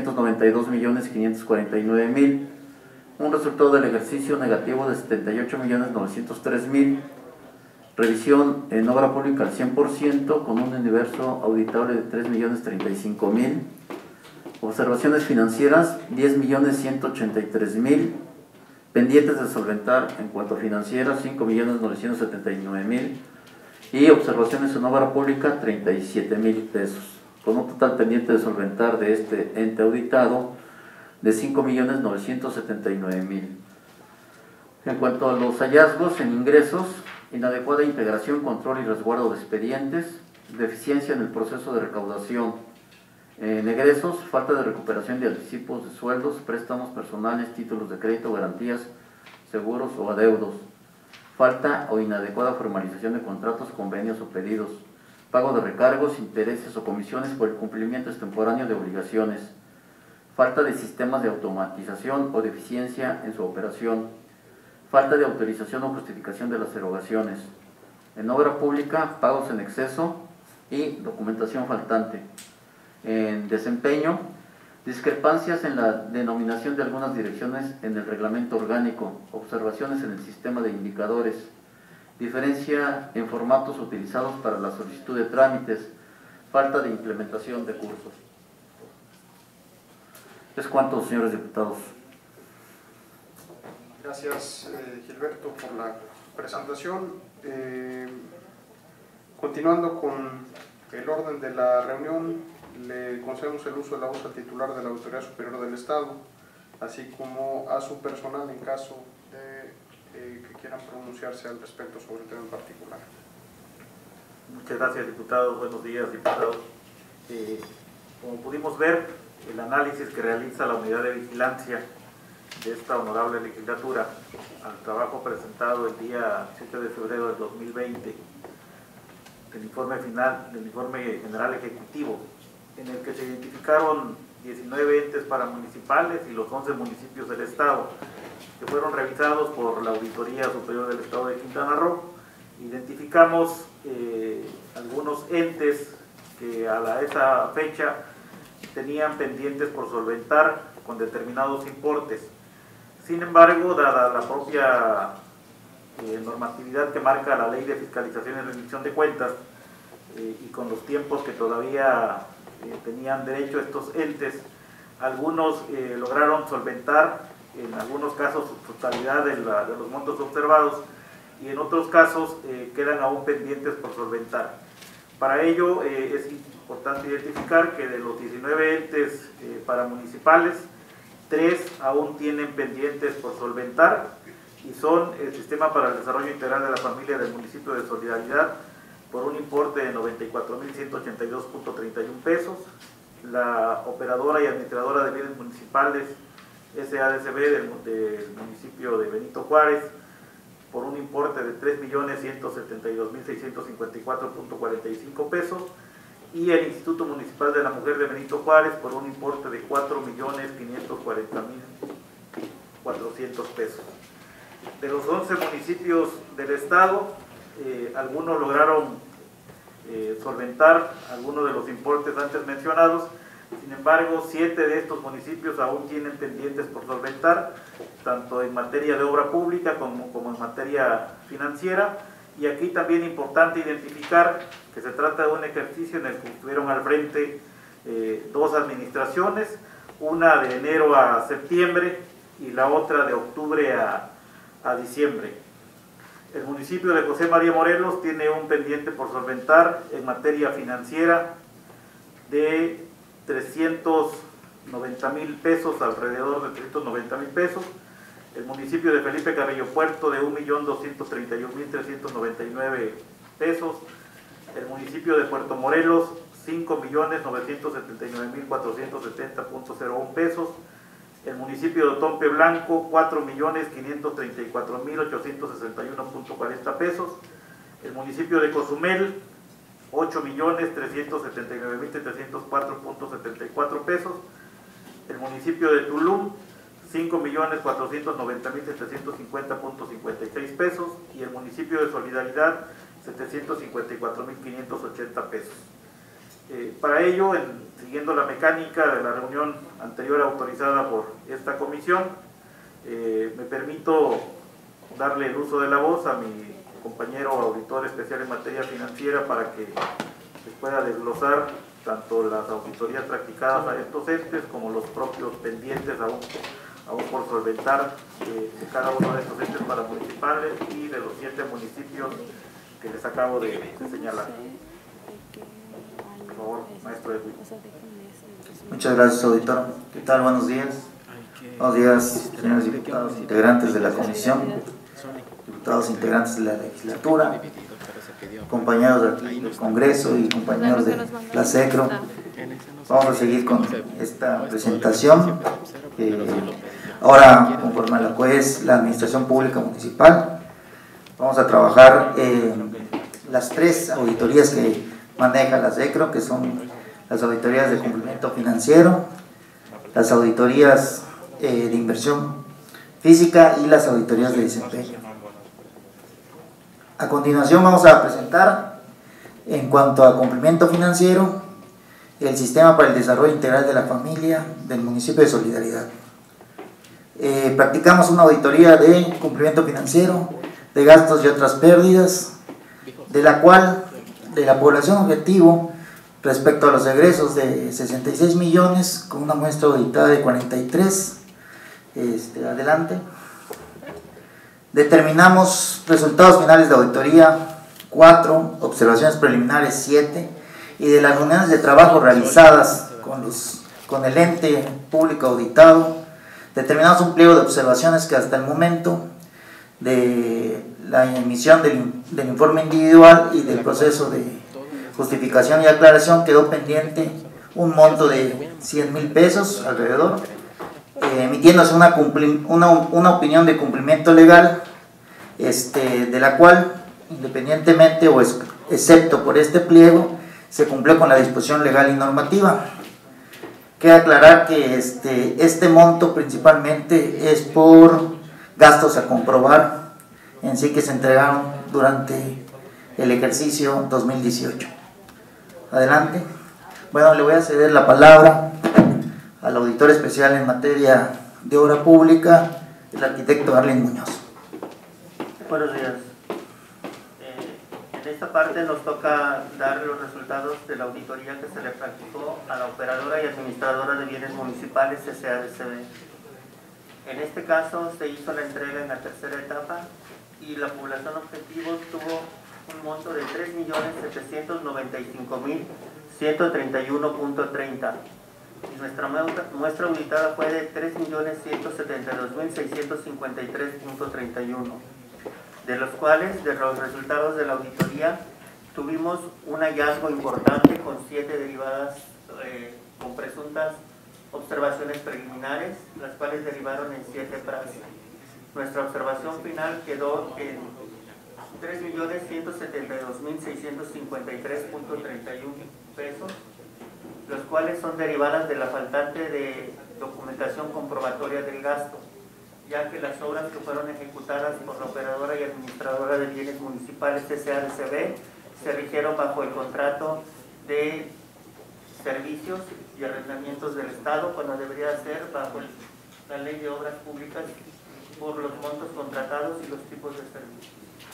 492.549.000, un resultado del ejercicio negativo de 78.903.000, revisión en obra pública al 100% con un universo auditable de 3.035.000, observaciones financieras 10.183.000, pendientes de solventar en cuanto a financieras 5.979.000 y observaciones en obra pública 37.000 pesos, con un total pendiente de solventar de este ente auditado de 5.979.000. En cuanto a los hallazgos en ingresos: inadecuada integración, control y resguardo de expedientes, deficiencia en el proceso de recaudación. En egresos: falta de recuperación de anticipos de sueldos, préstamos personales, títulos de crédito, garantías, seguros o adeudos. Falta o inadecuada formalización de contratos, convenios o pedidos. Pago de recargos, intereses o comisiones por el cumplimiento extemporáneo de obligaciones. Falta de sistemas de automatización o deficiencia en su operación. Falta de autorización o justificación de las erogaciones. En obra pública, pagos en exceso y documentación faltante. En desempeño: discrepancias en la denominación de algunas direcciones en el reglamento orgánico, observaciones en el sistema de indicadores, diferencia en formatos utilizados para la solicitud de trámites, falta de implementación de cursos. Es cuanto, señores diputados. Gracias, Gilberto, por la presentación. Continuando con el orden de la reunión, le concedemos el uso de la voz al titular de la Auditoría Superior del Estado, así como a su personal en caso de que quieran pronunciarse al respecto sobre el tema en particular. Muchas gracias, diputado. Buenos días, diputados. Como pudimos ver, el análisis que realiza la unidad de vigilancia de esta honorable legislatura al trabajo presentado el día 7 de febrero del 2020 del informe final, del informe general ejecutivo, en el que se identificaron 19 entes paramunicipales y los 11 municipios del estado, que fueron revisados por la Auditoría Superior del Estado de Quintana Roo. Identificamos algunos entes que a esa fecha tenían pendientes por solventar con determinados importes. Sin embargo, dada la propia normatividad que marca la Ley de Fiscalización y Rendición de Cuentas, y con los tiempos que todavía tenían derecho estos entes, algunos lograron solventar, en algunos casos, su totalidad de los montos observados, y en otros casos quedan aún pendientes por solventar. Para ello es importante identificar que de los 19 entes paramunicipales, 3 aún tienen pendientes por solventar, y son el Sistema para el Desarrollo Integral de la Familia del municipio de Solidaridad, por un importe de 94.182.31 pesos, la operadora y administradora de bienes municipales SADCB del municipio de Benito Juárez, por un importe de 3.172.654.45 pesos, y el Instituto Municipal de la Mujer de Benito Juárez por un importe de 4.540.400 pesos. De los 11 municipios del estado, algunos lograron solventar algunos de los importes antes mencionados. Sin embargo, 7 de estos municipios aún tienen pendientes por solventar, tanto en materia de obra pública como en materia financiera. Y aquí también es importante identificar que se trata de un ejercicio en el que estuvieron al frente 2 administraciones, una de enero a septiembre y la otra de octubre a diciembre. El municipio de José María Morelos tiene un pendiente por solventar en materia financiera de 390,000 pesos, alrededor de 390,000 pesos. El municipio de Felipe Carrillo Puerto de 1.231.399 pesos. El municipio de Puerto Morelos 5.979.470.01 pesos. El municipio de Otompe Blanco 4.534.861.40 pesos. El municipio de Cozumel 8.379.704.74 pesos. El municipio de Tulum 5.490.750.56 pesos, y el municipio de Solidaridad 754.580 pesos. Para ello, siguiendo la mecánica de la reunión anterior autorizada por esta comisión, me permito darle el uso de la voz a mi compañero auditor especial en materia financiera para que les pueda desglosar tanto las auditorías practicadas a estos entes como los propios pendientes aún por solventar de cada uno de estos entes paramunicipales y de los 7 municipios que les acabo de señalar. Por favor, maestro Edwin. Muchas gracias, auditor. ¿Qué tal? Buenos días. Buenos días, señores diputados, integrantes de la comisión, diputados integrantes de la legislatura, compañeros del Congreso y compañeros de la SECRO. Vamos a seguir con esta presentación. Ahora, conforme a lo que es la Administración Pública Municipal, vamos a trabajar las 3 auditorías que maneja la SECRO, que son las auditorías de cumplimiento financiero, las auditorías de inversión física y las auditorías de desempeño. A continuación vamos a presentar, en cuanto a cumplimiento financiero, el Sistema para el Desarrollo Integral de la Familia del municipio de Solidaridad. Practicamos una auditoría de cumplimiento financiero, de gastos y otras pérdidas, de la cual, de la población objetivo, respecto a los egresos de 66 millones, con una muestra auditada de 43, adelante. Determinamos resultados finales de auditoría 4, observaciones preliminares 7, y de las reuniones de trabajo realizadas con el ente público auditado, determinamos un pliego de observaciones que hasta el momento de la emisión del informe individual y del proceso de justificación y aclaración quedó pendiente un monto de 100,000 pesos alrededor, emitiéndose una opinión de cumplimiento legal, de la cual, independientemente o excepto por este pliego, se cumplió con la disposición legal y normativa. Queda aclarar que este monto principalmente es por gastos a comprobar en sí que se entregaron durante el ejercicio 2018. Adelante. Bueno, le voy a ceder la palabra al auditor especial en materia de obra pública, el arquitecto Arlen Muñoz. Buenos días. En esta parte nos toca dar los resultados de la auditoría que se le practicó a la operadora y administradora de bienes municipales SADCB. En este caso se hizo la entrega en la tercera etapa y la población objetivo tuvo un monto de 3.795.131.30 y nuestra muestra auditada fue de 3.172.653.31, de los cuales, de los resultados de la auditoría, tuvimos un hallazgo importante con 7 derivadas con presuntas observaciones preliminares, las cuales derivaron en 7 praxis. Nuestra observación final quedó en 3.172.653.31 pesos, los cuales son derivadas de la faltante de documentación comprobatoria del gasto, ya que las obras que fueron ejecutadas por la operadora y administradora de bienes municipales SADCB se rigieron bajo el contrato de servicios y arrendamientos del Estado, cuando debería ser bajo la Ley de Obras Públicas por los montos contratados y los tipos de servicios.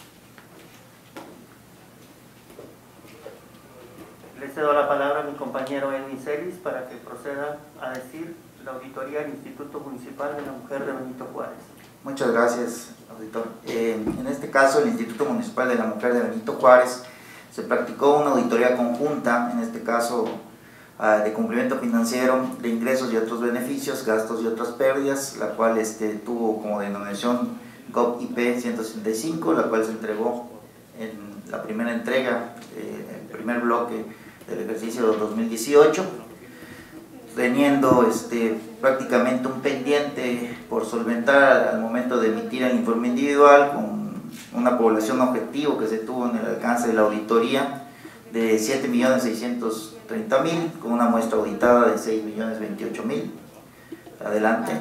Le cedo la palabra a mi compañero Edwin Celis para que proceda a decir la auditoría del Instituto Municipal de la Mujer de Benito Juárez. Muchas gracias, auditor. En este caso, el Instituto Municipal de la Mujer de Benito Juárez se practicó una auditoría conjunta, en este caso de cumplimiento financiero, de ingresos y otros beneficios, gastos y otras pérdidas, la cual tuvo como denominación GOV-IP 165, la cual se entregó en la primera entrega, el primer bloque del ejercicio 2018, teniendo prácticamente un pendiente por solventar al momento de emitir el informe individual, con una población objetivo que se tuvo en el alcance de la auditoría de 7.630.000, con una muestra auditada de 6.028.000. Adelante.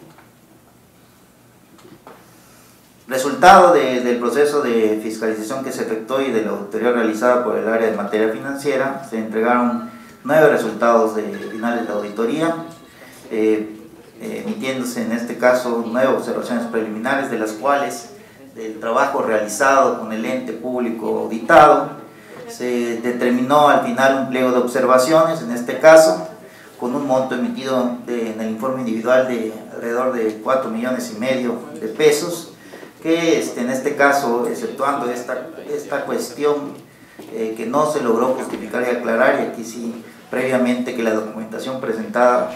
Resultado del proceso de fiscalización que se efectuó y de la auditoría realizada por el área de materia financiera, se entregaron 9 resultados finales de la auditoría, emitiéndose en este caso 9 observaciones preliminares, de las cuales del trabajo realizado con el ente público auditado se determinó al final un pliego de observaciones, en este caso con un monto emitido en el informe individual de alrededor de 4,5 millones de pesos, que en este caso, exceptuando esta cuestión que no se logró justificar y aclarar, y aquí sí previamente que la documentación presentada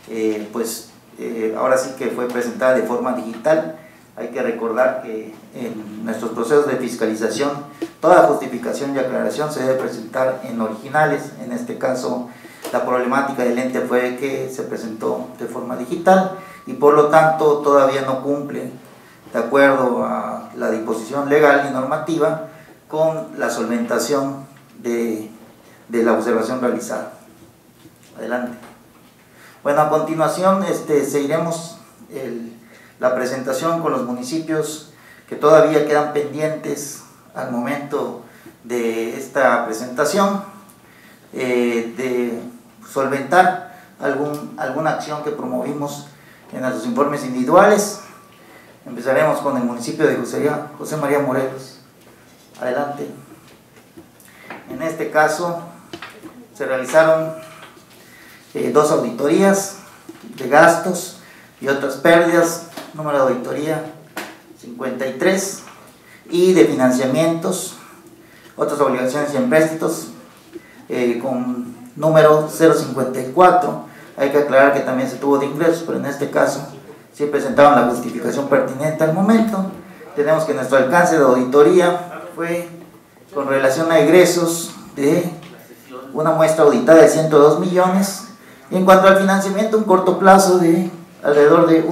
ahora sí que fue presentada de forma digital. Hay que recordar que en nuestros procesos de fiscalización toda justificación y aclaración se debe presentar en originales. En este caso la problemática del ente fue que se presentó de forma digital y por lo tanto todavía no cumple, de acuerdo a la disposición legal y normativa, con la solventación de la observación realizada. Adelante. Bueno, a continuación seguiremos la presentación con los municipios que todavía quedan pendientes al momento de esta presentación, de solventar alguna acción que promovimos en nuestros informes individuales. Empezaremos con el municipio de José María Morelos. Adelante. En este caso se realizaron 2 auditorías de gastos y otras pérdidas, número de auditoría 53, y de financiamientos, otras obligaciones y empréstitos con número 054. Hay que aclarar que también se tuvo de ingresos, pero en este caso sí presentaron la justificación pertinente al momento. Tenemos que nuestro alcance de auditoría fue con relación a egresos de una muestra auditada de 102 millones. Y en cuanto al financiamiento, un corto plazo de alrededor de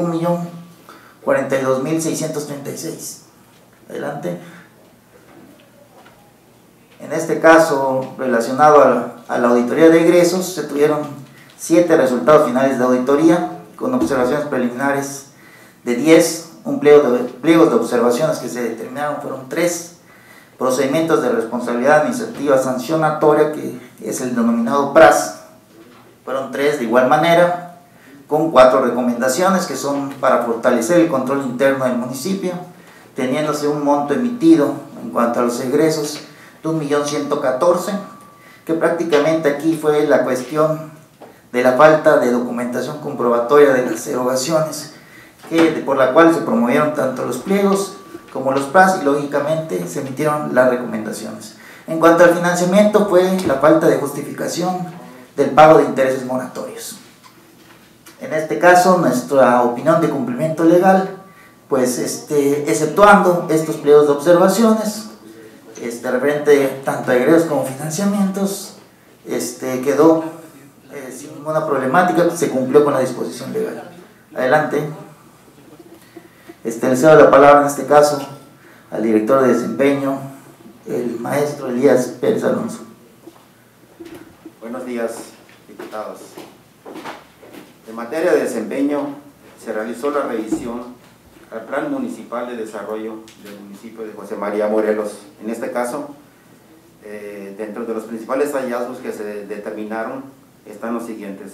1.042.636. Adelante. En este caso, relacionado a la auditoría de egresos, se tuvieron 7 resultados finales de auditoría, con observaciones preliminares de 10, pliegos de observaciones que se determinaron fueron 3, procedimientos de responsabilidad administrativa sancionatoria, que es el denominado PRAS, fueron 3 de igual manera, con 4 recomendaciones que son para fortalecer el control interno del municipio, teniéndose un monto emitido en cuanto a los egresos de 1.114.000, que prácticamente aquí fue la cuestión de la falta de documentación comprobatoria de las erogaciones, por la cual se promovieron tanto los pliegos como los PRAS y lógicamente se emitieron las recomendaciones. En cuanto al financiamiento, fue la falta de justificación del pago de intereses moratorios. En este caso, nuestra opinión de cumplimiento legal, pues exceptuando estos pliegos de observaciones, referente tanto a egresos como financiamientos, quedó sin ninguna problemática, se cumplió con la disposición legal. Adelante. Le cedo la palabra en este caso al director de desempeño, el maestro Elías Pérez Alonso. Buenos días, diputados. En materia de desempeño, se realizó la revisión al Plan Municipal de Desarrollo del municipio de José María Morelos. En este caso, dentro de los principales hallazgos que se determinaron están los siguientes.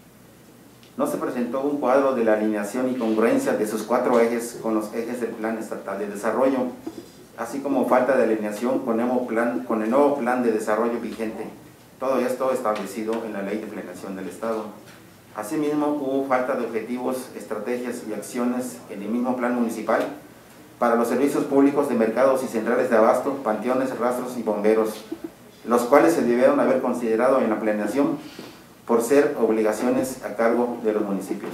No se presentó un cuadro de la alineación y congruencia de sus 4 ejes con los ejes del Plan Estatal de Desarrollo, así como falta de alineación con el nuevo plan de desarrollo vigente. Todo esto establecido en la Ley de Planeación del Estado. Asimismo, hubo falta de objetivos, estrategias y acciones en el mismo plan municipal para los servicios públicos de mercados y centrales de abasto, panteones, rastros y bomberos, los cuales se debieron haber considerado en la planeación por ser obligaciones a cargo de los municipios.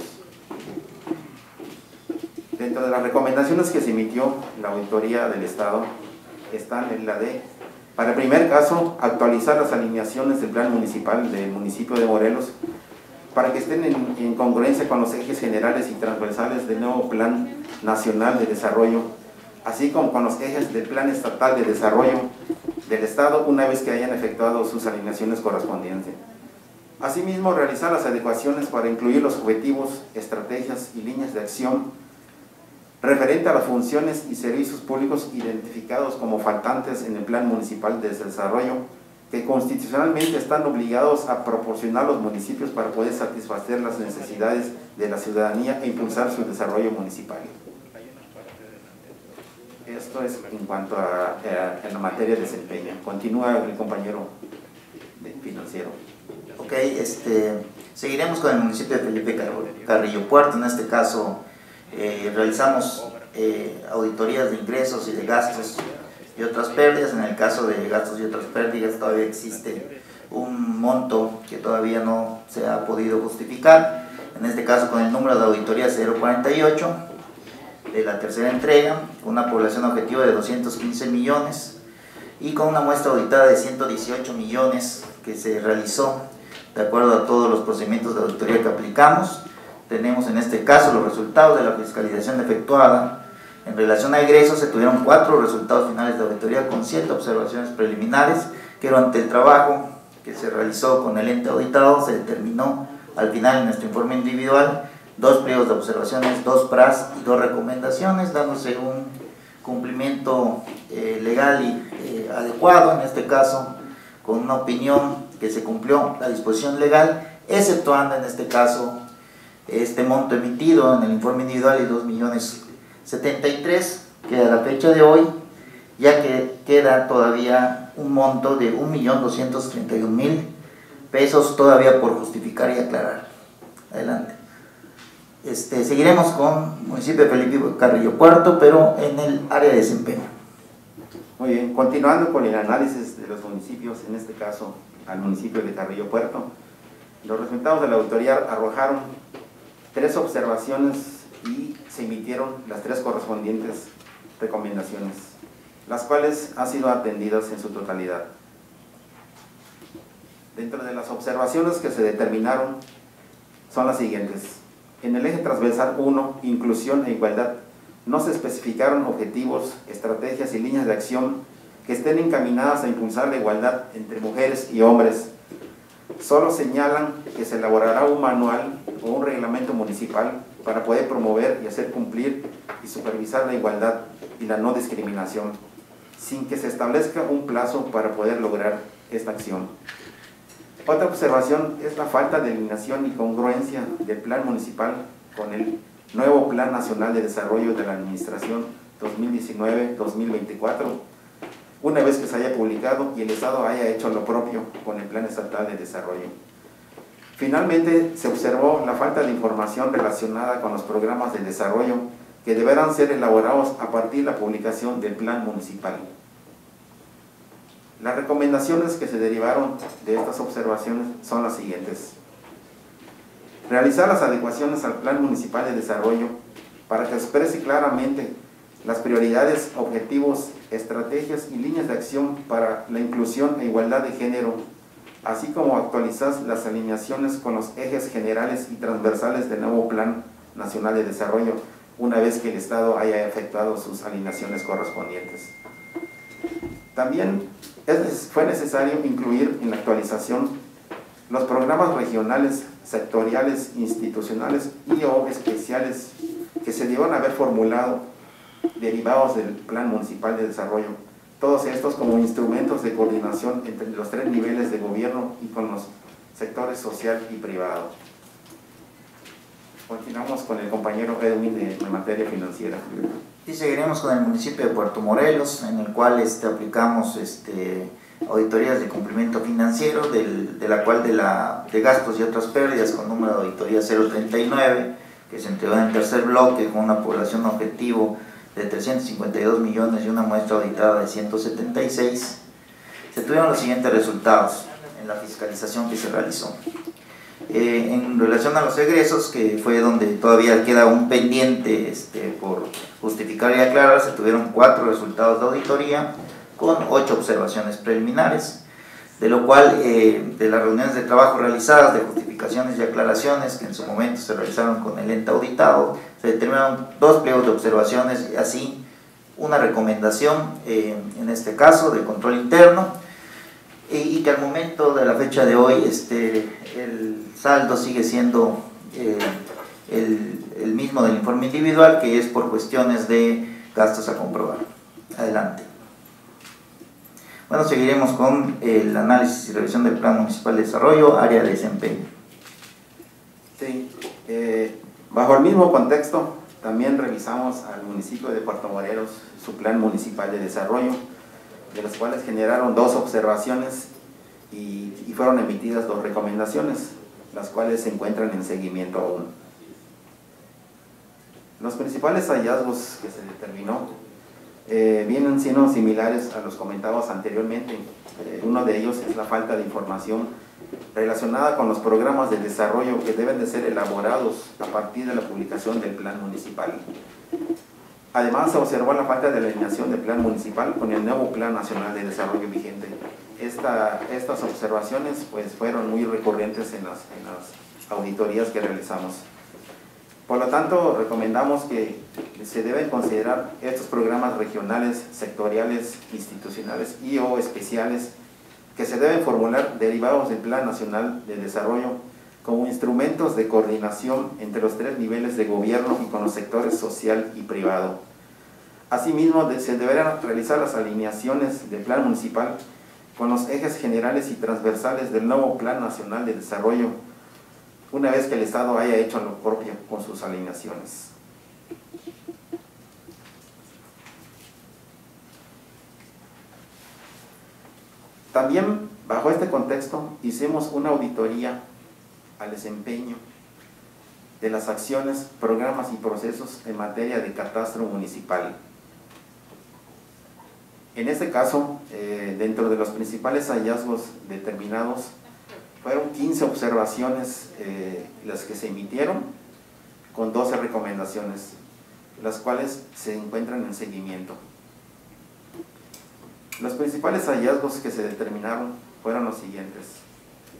Dentro de las recomendaciones que se emitió la Auditoría del Estado están en la de, para el primer caso, actualizar las alineaciones del plan municipal del municipio de Morelos para que estén en congruencia con los ejes generales y transversales del nuevo Plan Nacional de Desarrollo, así como con los ejes del Plan Estatal de Desarrollo del Estado una vez que hayan efectuado sus alineaciones correspondientes. Asimismo, realizar las adecuaciones para incluir los objetivos, estrategias y líneas de acción referente a las funciones y servicios públicos identificados como faltantes en el Plan Municipal de Desarrollo, que constitucionalmente están obligados a proporcionar los municipios para poder satisfacer las necesidades de la ciudadanía e impulsar su desarrollo municipal. Esto es en cuanto a la materia de desempeño. Continúa el compañero financiero. Ok, seguiremos con el municipio de Felipe Carrillo Puerto. En este caso realizamos auditorías de ingresos y de gastos y otras pérdidas. En el caso de gastos y otras pérdidas todavía existe un monto que todavía no se ha podido justificar. En este caso con el número de auditoría 048 de la tercera entrega, con una población objetivo de 215 millones y con una muestra auditada de 118 millones que se realizó de acuerdo a todos los procedimientos de auditoría que aplicamos. Tenemos en este caso los resultados de la fiscalización efectuada. En relación a egresos se tuvieron 4 resultados finales de auditoría con 7 observaciones preliminares, que durante el trabajo que se realizó con el ente auditado se determinó al final en nuestro informe individual 2 pliegos de observaciones, 2 PRAS y 2 recomendaciones, dándose un cumplimiento legal y adecuado, en este caso con una opinión que se cumplió la disposición legal, exceptuando en este caso este monto emitido en el informe individual de 2.073.000, que a la fecha de hoy ya que queda todavía un monto de 1.231.000 pesos todavía por justificar y aclarar. Adelante. Seguiremos con municipio de Felipe Carrillo Puerto, pero en el área de desempeño. Muy bien, continuando con el análisis de los municipios, en este caso al municipio de Carrillo Puerto, los resultados de la auditoría arrojaron 3 observaciones y se emitieron las 3 correspondientes recomendaciones, las cuales han sido atendidas en su totalidad. Dentro de las observaciones que se determinaron son las siguientes. En el eje transversal 1, inclusión e igualdad, no se especificaron objetivos, estrategias y líneas de acción que estén encaminadas a impulsar la igualdad entre mujeres y hombres. Solo señalan que se elaborará un manual o un reglamento municipal para poder promover y hacer cumplir y supervisar la igualdad y la no discriminación, sin que se establezca un plazo para poder lograr esta acción. Otra observación es la falta de alineación y congruencia del plan municipal con el nuevo Plan Nacional de Desarrollo de la Administración 2019-2024, una vez que se haya publicado y el Estado haya hecho lo propio con el Plan Estatal de Desarrollo. Finalmente, se observó la falta de información relacionada con los programas de desarrollo que deberán ser elaborados a partir de la publicación del Plan Municipal. Las recomendaciones que se derivaron de estas observaciones son las siguientes. Realizar las adecuaciones al Plan Municipal de Desarrollo para que exprese claramente las prioridades, objetivos, estrategias y líneas de acción para la inclusión e igualdad de género, así como actualizar las alineaciones con los ejes generales y transversales del nuevo Plan Nacional de Desarrollo, una vez que el Estado haya efectuado sus alineaciones correspondientes. También fue necesario incluir en la actualización los programas regionales, sectoriales, institucionales y o especiales que se debieron haber formulado derivados del Plan Municipal de Desarrollo, todos estos como instrumentos de coordinación entre los tres niveles de gobierno y con los sectores social y privado. Continuamos con el compañero Edwin de materia financiera. Y seguiremos con el municipio de Puerto Morelos, en el cual aplicamos auditorías de cumplimiento financiero, de la cual de gastos y otras pérdidas, con número de auditoría 039, que se entregó en el tercer bloque con una población objetivo de 352 millones y una muestra auditada de 176, se tuvieron los siguientes resultados en la fiscalización que se realizó. En relación a los egresos, que fue donde todavía queda un pendiente por justificar y aclarar, se tuvieron 4 resultados de auditoría con 8 observaciones preliminares, de lo cual de las reuniones de trabajo realizadas de justificaciones y aclaraciones que en su momento se realizaron con el ente auditado, se determinaron 2 pliegos de observaciones y así una recomendación, en este caso de control interno, y que al momento de la fecha de hoy el saldo sigue siendo el mismo del informe individual, que es por cuestiones de gastos a comprobar. Adelante. Bueno, seguiremos con el análisis y revisión del Plan Municipal de Desarrollo, área de desempeño. Sí, bajo el mismo contexto, también revisamos al municipio de Puerto Morelos su Plan Municipal de Desarrollo, de las cuales generaron 2 observaciones y fueron emitidas 2 recomendaciones, las cuales se encuentran en seguimiento aún. Los principales hallazgos que se determinó vienen siendo similares a los comentados anteriormente. Uno de ellos es la falta de información relacionada con los programas de desarrollo que deben de ser elaborados a partir de la publicación del plan municipal. Además, se observó la falta de alineación del plan municipal con el nuevo Plan Nacional de Desarrollo vigente. Estas observaciones pues, fueron muy recurrentes en las auditorías que realizamos. Por lo tanto, recomendamos que se deben considerar estos programas regionales, sectoriales, institucionales y o especiales que se deben formular derivados del Plan Nacional de Desarrollo como instrumentos de coordinación entre los 3 niveles de gobierno y con los sectores social y privado. Asimismo, se deberán realizar las alineaciones del Plan Municipal con los ejes generales y transversales del nuevo Plan Nacional de Desarrollo, una vez que el Estado haya hecho lo propio con sus alineaciones. También, bajo este contexto, hicimos una auditoría al desempeño de las acciones, programas y procesos en materia de catastro municipal. En este caso, dentro de los principales hallazgos determinados, fueron 15 observaciones las que se emitieron, con 12 recomendaciones, las cuales se encuentran en seguimiento. Los principales hallazgos que se determinaron fueron los siguientes.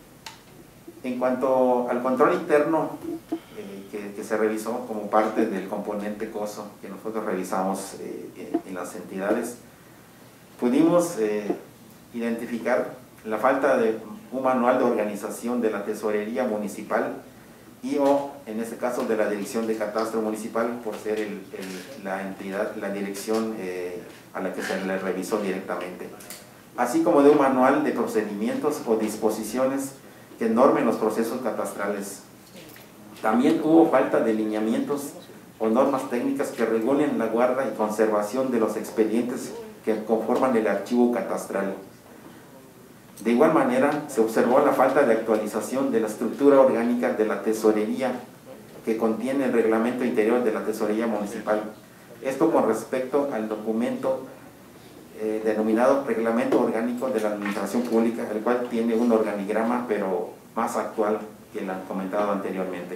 En cuanto al control interno que se revisó como parte del componente COSO que nosotros revisamos en las entidades, pudimos identificar la falta de un manual de organización de la tesorería municipal y o en este caso de la dirección de catastro municipal, por ser la entidad, la dirección a la que se le revisó directamente, así como de un manual de procedimientos o disposiciones que normen los procesos catastrales. También hubo falta de lineamientos o normas técnicas que regulen la guarda y conservación de los expedientes que conforman el archivo catastral. De igual manera, se observó la falta de actualización de la estructura orgánica de la tesorería que contiene el reglamento interior de la tesorería municipal. Esto con respecto al documento denominado Reglamento Orgánico de la Administración Pública, el cual tiene un organigrama pero más actual que el comentado anteriormente.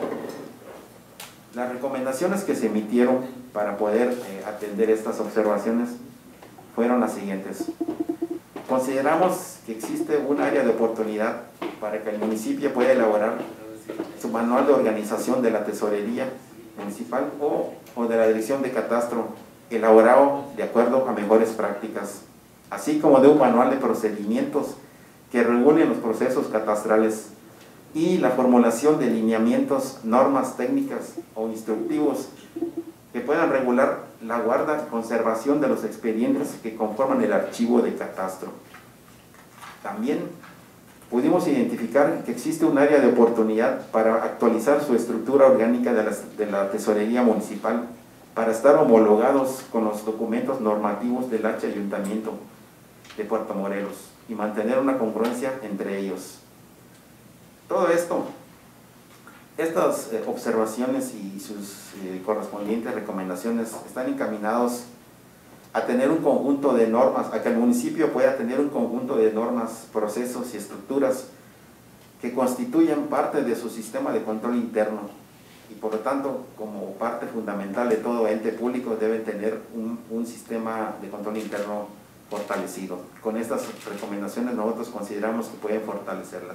Las recomendaciones que se emitieron para poder atender estas observaciones fueron las siguientes. Consideramos que existe un área de oportunidad para que el municipio pueda elaborar su manual de organización de la tesorería municipal o de la dirección de catastro, elaborado de acuerdo a mejores prácticas, así como de un manual de procedimientos que regulen los procesos catastrales y la formulación de lineamientos, normas técnicas o instructivos que puedan regular la guarda y conservación de los expedientes que conforman el archivo de catastro. También pudimos identificar que existe un área de oportunidad para actualizar su estructura orgánica de la tesorería municipal para estar homologados con los documentos normativos del H Ayuntamiento de Puerto Morelos y mantener una congruencia entre ellos. Todo esto, estas observaciones y sus correspondientes recomendaciones están encaminados a tener un conjunto de normas, a que el municipio pueda tener un conjunto de normas, procesos y estructuras que constituyan parte de su sistema de control interno y por lo tanto, como parte fundamental de todo ente público, debe tener un sistema de control interno fortalecido. Con estas recomendaciones nosotros consideramos que pueden fortalecerlas.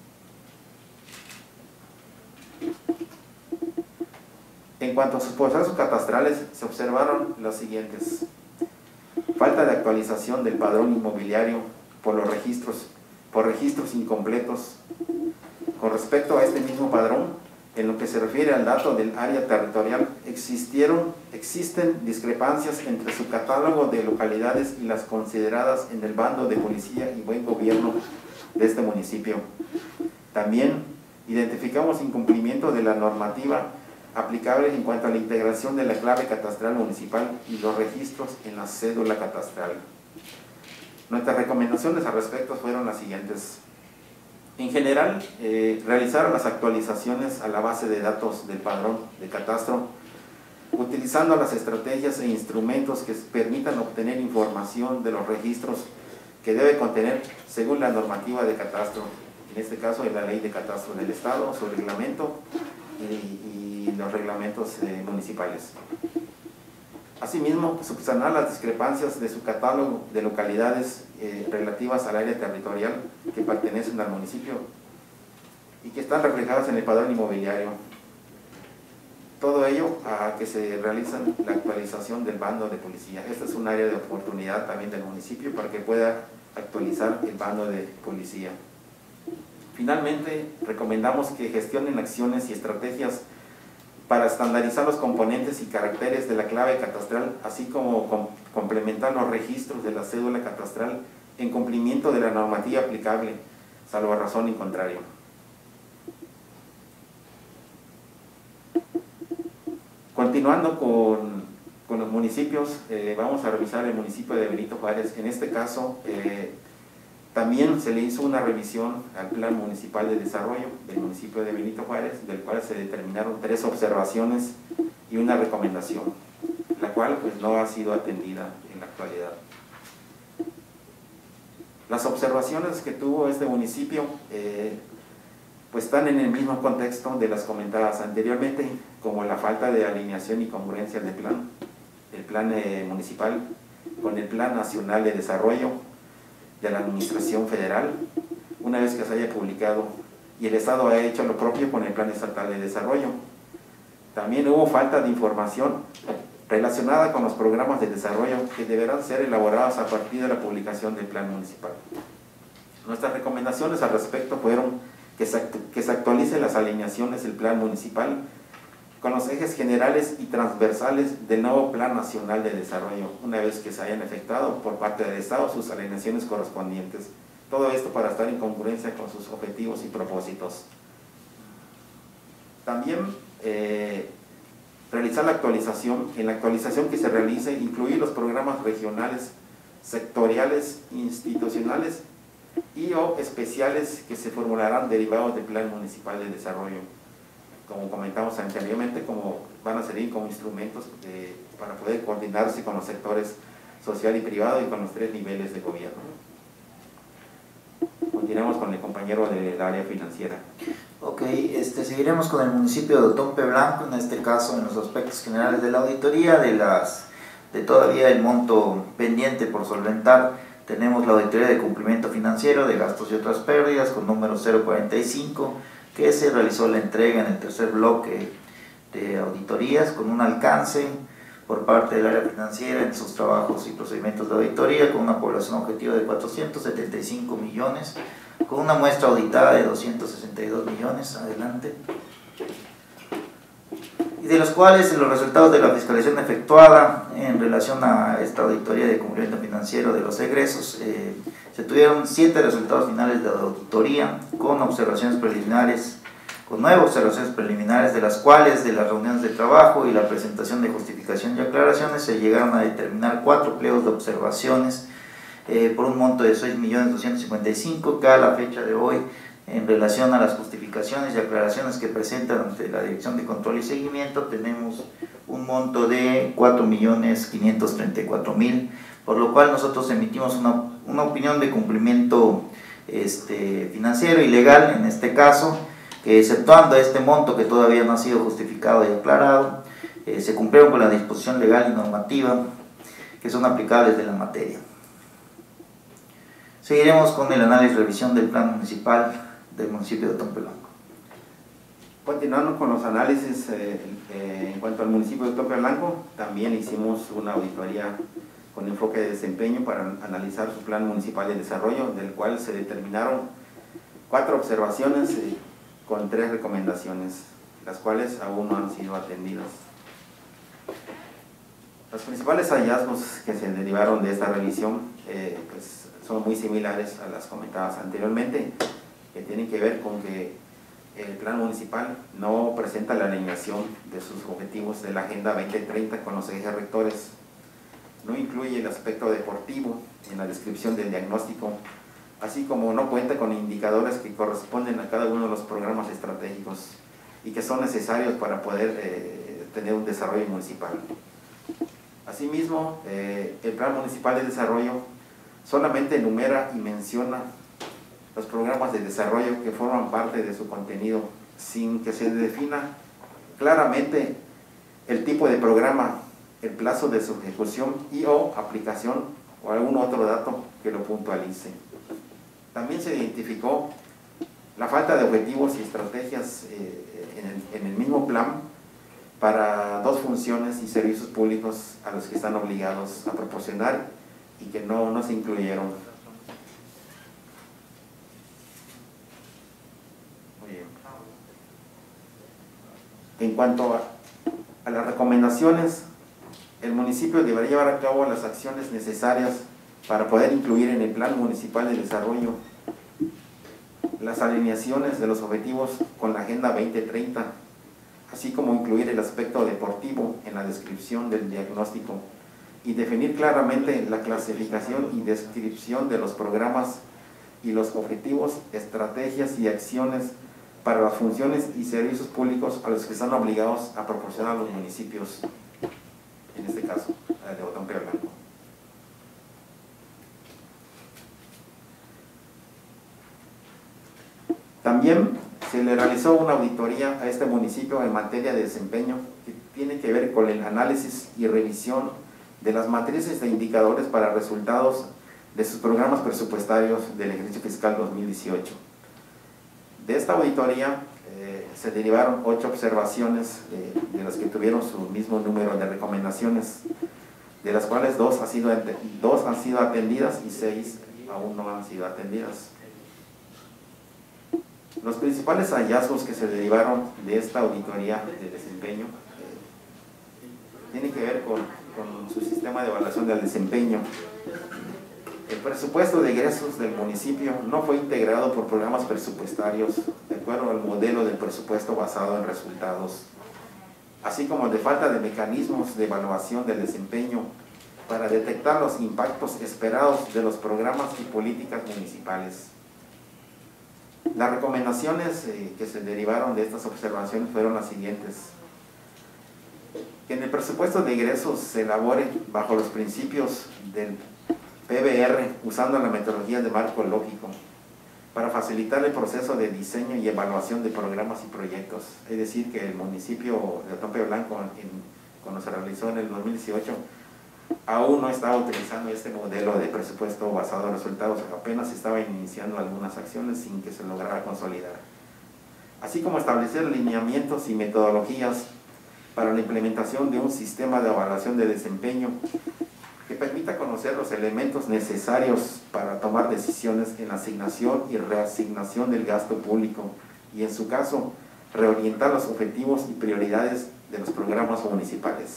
En cuanto a sus procesos catastrales, se observaron los siguientes: falta de actualización del padrón inmobiliario por registros incompletos. Con respecto a este mismo padrón, en lo que se refiere al dato del área territorial, existen discrepancias entre su catálogo de localidades y las consideradas en el bando de policía y buen gobierno de este municipio. También identificamos incumplimiento de la normativa aplicable en cuanto a la integración de la clave catastral municipal y los registros en la cédula catastral. Nuestras recomendaciones al respecto fueron las siguientes. En general, realizaron las actualizaciones a la base de datos del padrón de catastro, utilizando las estrategias e instrumentos que permitan obtener información de los registros que debe contener según la normativa de catastro, en este caso en la Ley de Catastro del Estado, su reglamento y los reglamentos municipales. Asimismo, subsanar las discrepancias de su catálogo de localidades relativas al área territorial que pertenecen al municipio y que están reflejadas en el padrón inmobiliario. Todo ello a que se realiza la actualización del bando de policía. Esta es un área de oportunidad también del municipio para que pueda actualizar el bando de policía. Finalmente, recomendamos que gestionen acciones y estrategias para estandarizar los componentes y caracteres de la clave catastral, así como complementar los registros de la cédula catastral en cumplimiento de la normativa aplicable, salvo razón en contrario. Continuando con los municipios, vamos a revisar el municipio de Benito Juárez. En este caso, también se le hizo una revisión al Plan Municipal de Desarrollo del municipio de Benito Juárez, del cual se determinaron 3 observaciones y una recomendación, la cual pues no ha sido atendida en la actualidad. Las observaciones que tuvo este municipio pues están en el mismo contexto de las comentadas anteriormente, como la falta de alineación y congruencia del plan municipal con el Plan Nacional de Desarrollo de la Administración Federal, una vez que se haya publicado, y el Estado ha hecho lo propio con el Plan Estatal de Desarrollo. También hubo falta de información relacionada con los programas de desarrollo que deberán ser elaborados a partir de la publicación del Plan Municipal. Nuestras recomendaciones al respecto fueron que se actualicen las alineaciones del Plan Municipal con los ejes generales y transversales del nuevo Plan Nacional de Desarrollo, una vez que se hayan efectuado por parte del Estado sus alineaciones correspondientes. Todo esto para estar en congruencia con sus objetivos y propósitos. También realizar la actualización. En la actualización que se realice, incluir los programas regionales, sectoriales, institucionales y o especiales que se formularán derivados del Plan Municipal de Desarrollo. Como comentamos anteriormente, como van a servir como instrumentos para poder coordinarse con los sectores social y privado y con los 3 niveles de gobierno. Continuamos con el compañero del área financiera. Ok, seguiremos con el municipio de Otompe Blanco, en este caso en los aspectos generales de la auditoría, de todavía el monto pendiente por solventar. Tenemos la auditoría de cumplimiento financiero de gastos y otras pérdidas con número 045, que se realizó la entrega en el tercer bloque de auditorías con un alcance por parte del área financiera en sus trabajos y procedimientos de auditoría con una población objetiva de 475 millones, con una muestra auditada de 262 millones, adelante, y de los cuales en los resultados de la fiscalización efectuada en relación a esta auditoría de cumplimiento financiero de los egresos, se tuvieron 7 resultados finales de auditoría con observaciones preliminares, con 9 observaciones preliminares, de las cuales de las reuniones de trabajo y la presentación de justificación y aclaraciones se llegaron a determinar 4 pliegos de observaciones por un monto de 6.255.000, que a la fecha de hoy, en relación a las justificaciones y aclaraciones que presentan ante la Dirección de Control y Seguimiento, tenemos un monto de 4.534.000, por lo cual nosotros emitimos una opinión de cumplimiento financiero y legal, en este caso, que exceptuando este monto que todavía no ha sido justificado y aclarado, se cumplieron con la disposición legal y normativa que son aplicables de la materia. Seguiremos con el análisis y revisión del plan municipal del municipio de Otompe Blanco. Continuando con los análisis en cuanto al municipio de Otompe Blanco, también hicimos una auditoría con enfoque de desempeño para analizar su plan municipal de desarrollo, del cual se determinaron 4 observaciones con 3 recomendaciones, las cuales aún no han sido atendidas. Los principales hallazgos que se derivaron de esta revisión pues son muy similares a las comentadas anteriormente, que tienen que ver con que el plan municipal no presenta la alineación de sus objetivos de la Agenda 2030 con los ejes rectores, no incluye el aspecto deportivo en la descripción del diagnóstico, así como no cuenta con indicadores que corresponden a cada uno de los programas estratégicos y que son necesarios para poder tener un desarrollo municipal. Asimismo, el Plan Municipal de Desarrollo solamente enumera y menciona los programas de desarrollo que forman parte de su contenido, sin que se defina claramente el tipo de programa, el plazo de su ejecución y o aplicación o algún otro dato que lo puntualice. También se identificó la falta de objetivos y estrategias en el mismo plan para 2 funciones y servicios públicos a los que están obligados a proporcionar y que no se incluyeron. Muy bien. En cuanto a las recomendaciones, el municipio deberá llevar a cabo las acciones necesarias para poder incluir en el Plan Municipal de Desarrollo las alineaciones de los objetivos con la Agenda 2030, así como incluir el aspecto deportivo en la descripción del diagnóstico y definir claramente la clasificación y descripción de los programas y los objetivos, estrategias y acciones para las funciones y servicios públicos a los que están obligados a proporcionar los municipios, en este caso, de Otompe Blanco. También se le realizó una auditoría a este municipio en materia de desempeño que tiene que ver con el análisis y revisión de las matrices de indicadores para resultados de sus programas presupuestarios del ejercicio fiscal 2018. De esta auditoría se derivaron 8 observaciones de las que tuvieron su mismo número de recomendaciones, de las cuales 2 han sido atendidas y 6 aún no han sido atendidas. Los principales hallazgos que se derivaron de esta auditoría de desempeño tienen que ver con su sistema de evaluación del desempeño. El presupuesto de egresos del municipio no fue integrado por programas presupuestarios de acuerdo al modelo de presupuesto basado en resultados, así como de falta de mecanismos de evaluación del desempeño para detectar los impactos esperados de los programas y políticas municipales. Las recomendaciones que se derivaron de estas observaciones fueron las siguientes: que en el presupuesto de ingresos se elabore bajo los principios del PBR, usando la metodología de marco lógico, para facilitar el proceso de diseño y evaluación de programas y proyectos. Es decir, que el municipio de Otompe Blanco, cuando se realizó en el 2018, aún no estaba utilizando este modelo de presupuesto basado en resultados, apenas estaba iniciando algunas acciones sin que se lograra consolidar. Así como establecer lineamientos y metodologías para la implementación de un sistema de evaluación de desempeño que permita conocer los elementos necesarios para tomar decisiones en la asignación y reasignación del gasto público y, en su caso, reorientar los objetivos y prioridades de los programas municipales.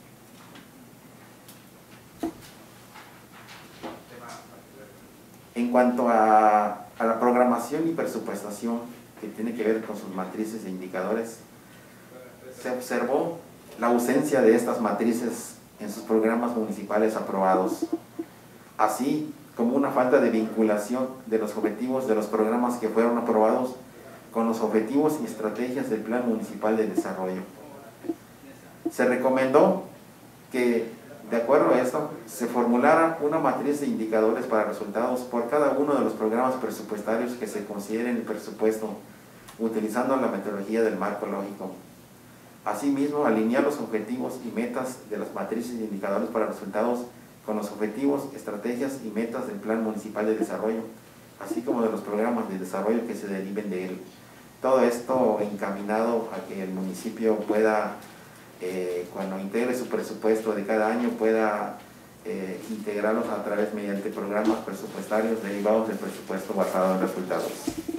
En cuanto a la programación y presupuestación, que tiene que ver con sus matrices e indicadores, se observó la ausencia de estas matrices en sus programas municipales aprobados, así como una falta de vinculación de los objetivos de los programas que fueron aprobados con los objetivos y estrategias del Plan Municipal de Desarrollo. Se recomendó que, de acuerdo a esto, se formulara una matriz de indicadores para resultados por cada uno de los programas presupuestarios que se consideren en el presupuesto, utilizando la metodología del marco lógico. Asimismo, alinear los objetivos y metas de las matrices de indicadores para resultados con los objetivos, estrategias y metas del Plan Municipal de Desarrollo, así como de los programas de desarrollo que se deriven de él. Todo esto encaminado a que el municipio pueda, cuando integre su presupuesto de cada año, pueda integrarlos a través mediante programas presupuestarios derivados del presupuesto basado en resultados.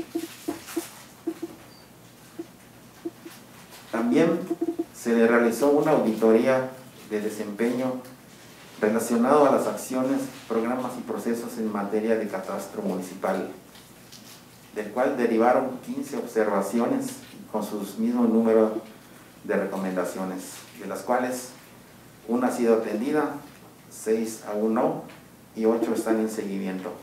También se le realizó una auditoría de desempeño relacionado a las acciones, programas y procesos en materia de catastro municipal, del cual derivaron 15 observaciones con sus mismos números de recomendaciones, de las cuales una ha sido atendida, 6 aún no y 8 están en seguimiento.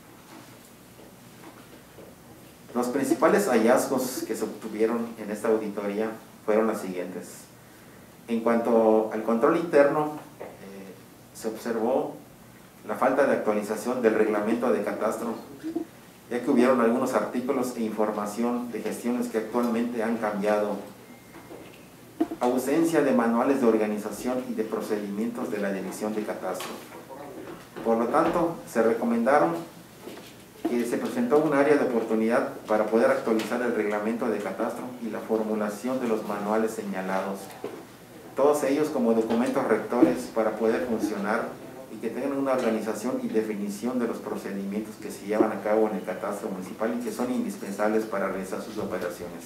Los principales hallazgos que se obtuvieron en esta auditoría fueron las siguientes. En cuanto al control interno, se observó la falta de actualización del reglamento de catastro, ya que hubieron algunos artículos e información de gestiones que actualmente han cambiado, ausencia de manuales de organización y de procedimientos de la Dirección de Catastro. Por lo tanto, se recomendaron que se presentó un área de oportunidad para poder actualizar el reglamento de catastro y la formulación de los manuales señalados, todos ellos como documentos rectores para poder funcionar y que tengan una organización y definición de los procedimientos que se llevan a cabo en el catastro municipal y que son indispensables para realizar sus operaciones.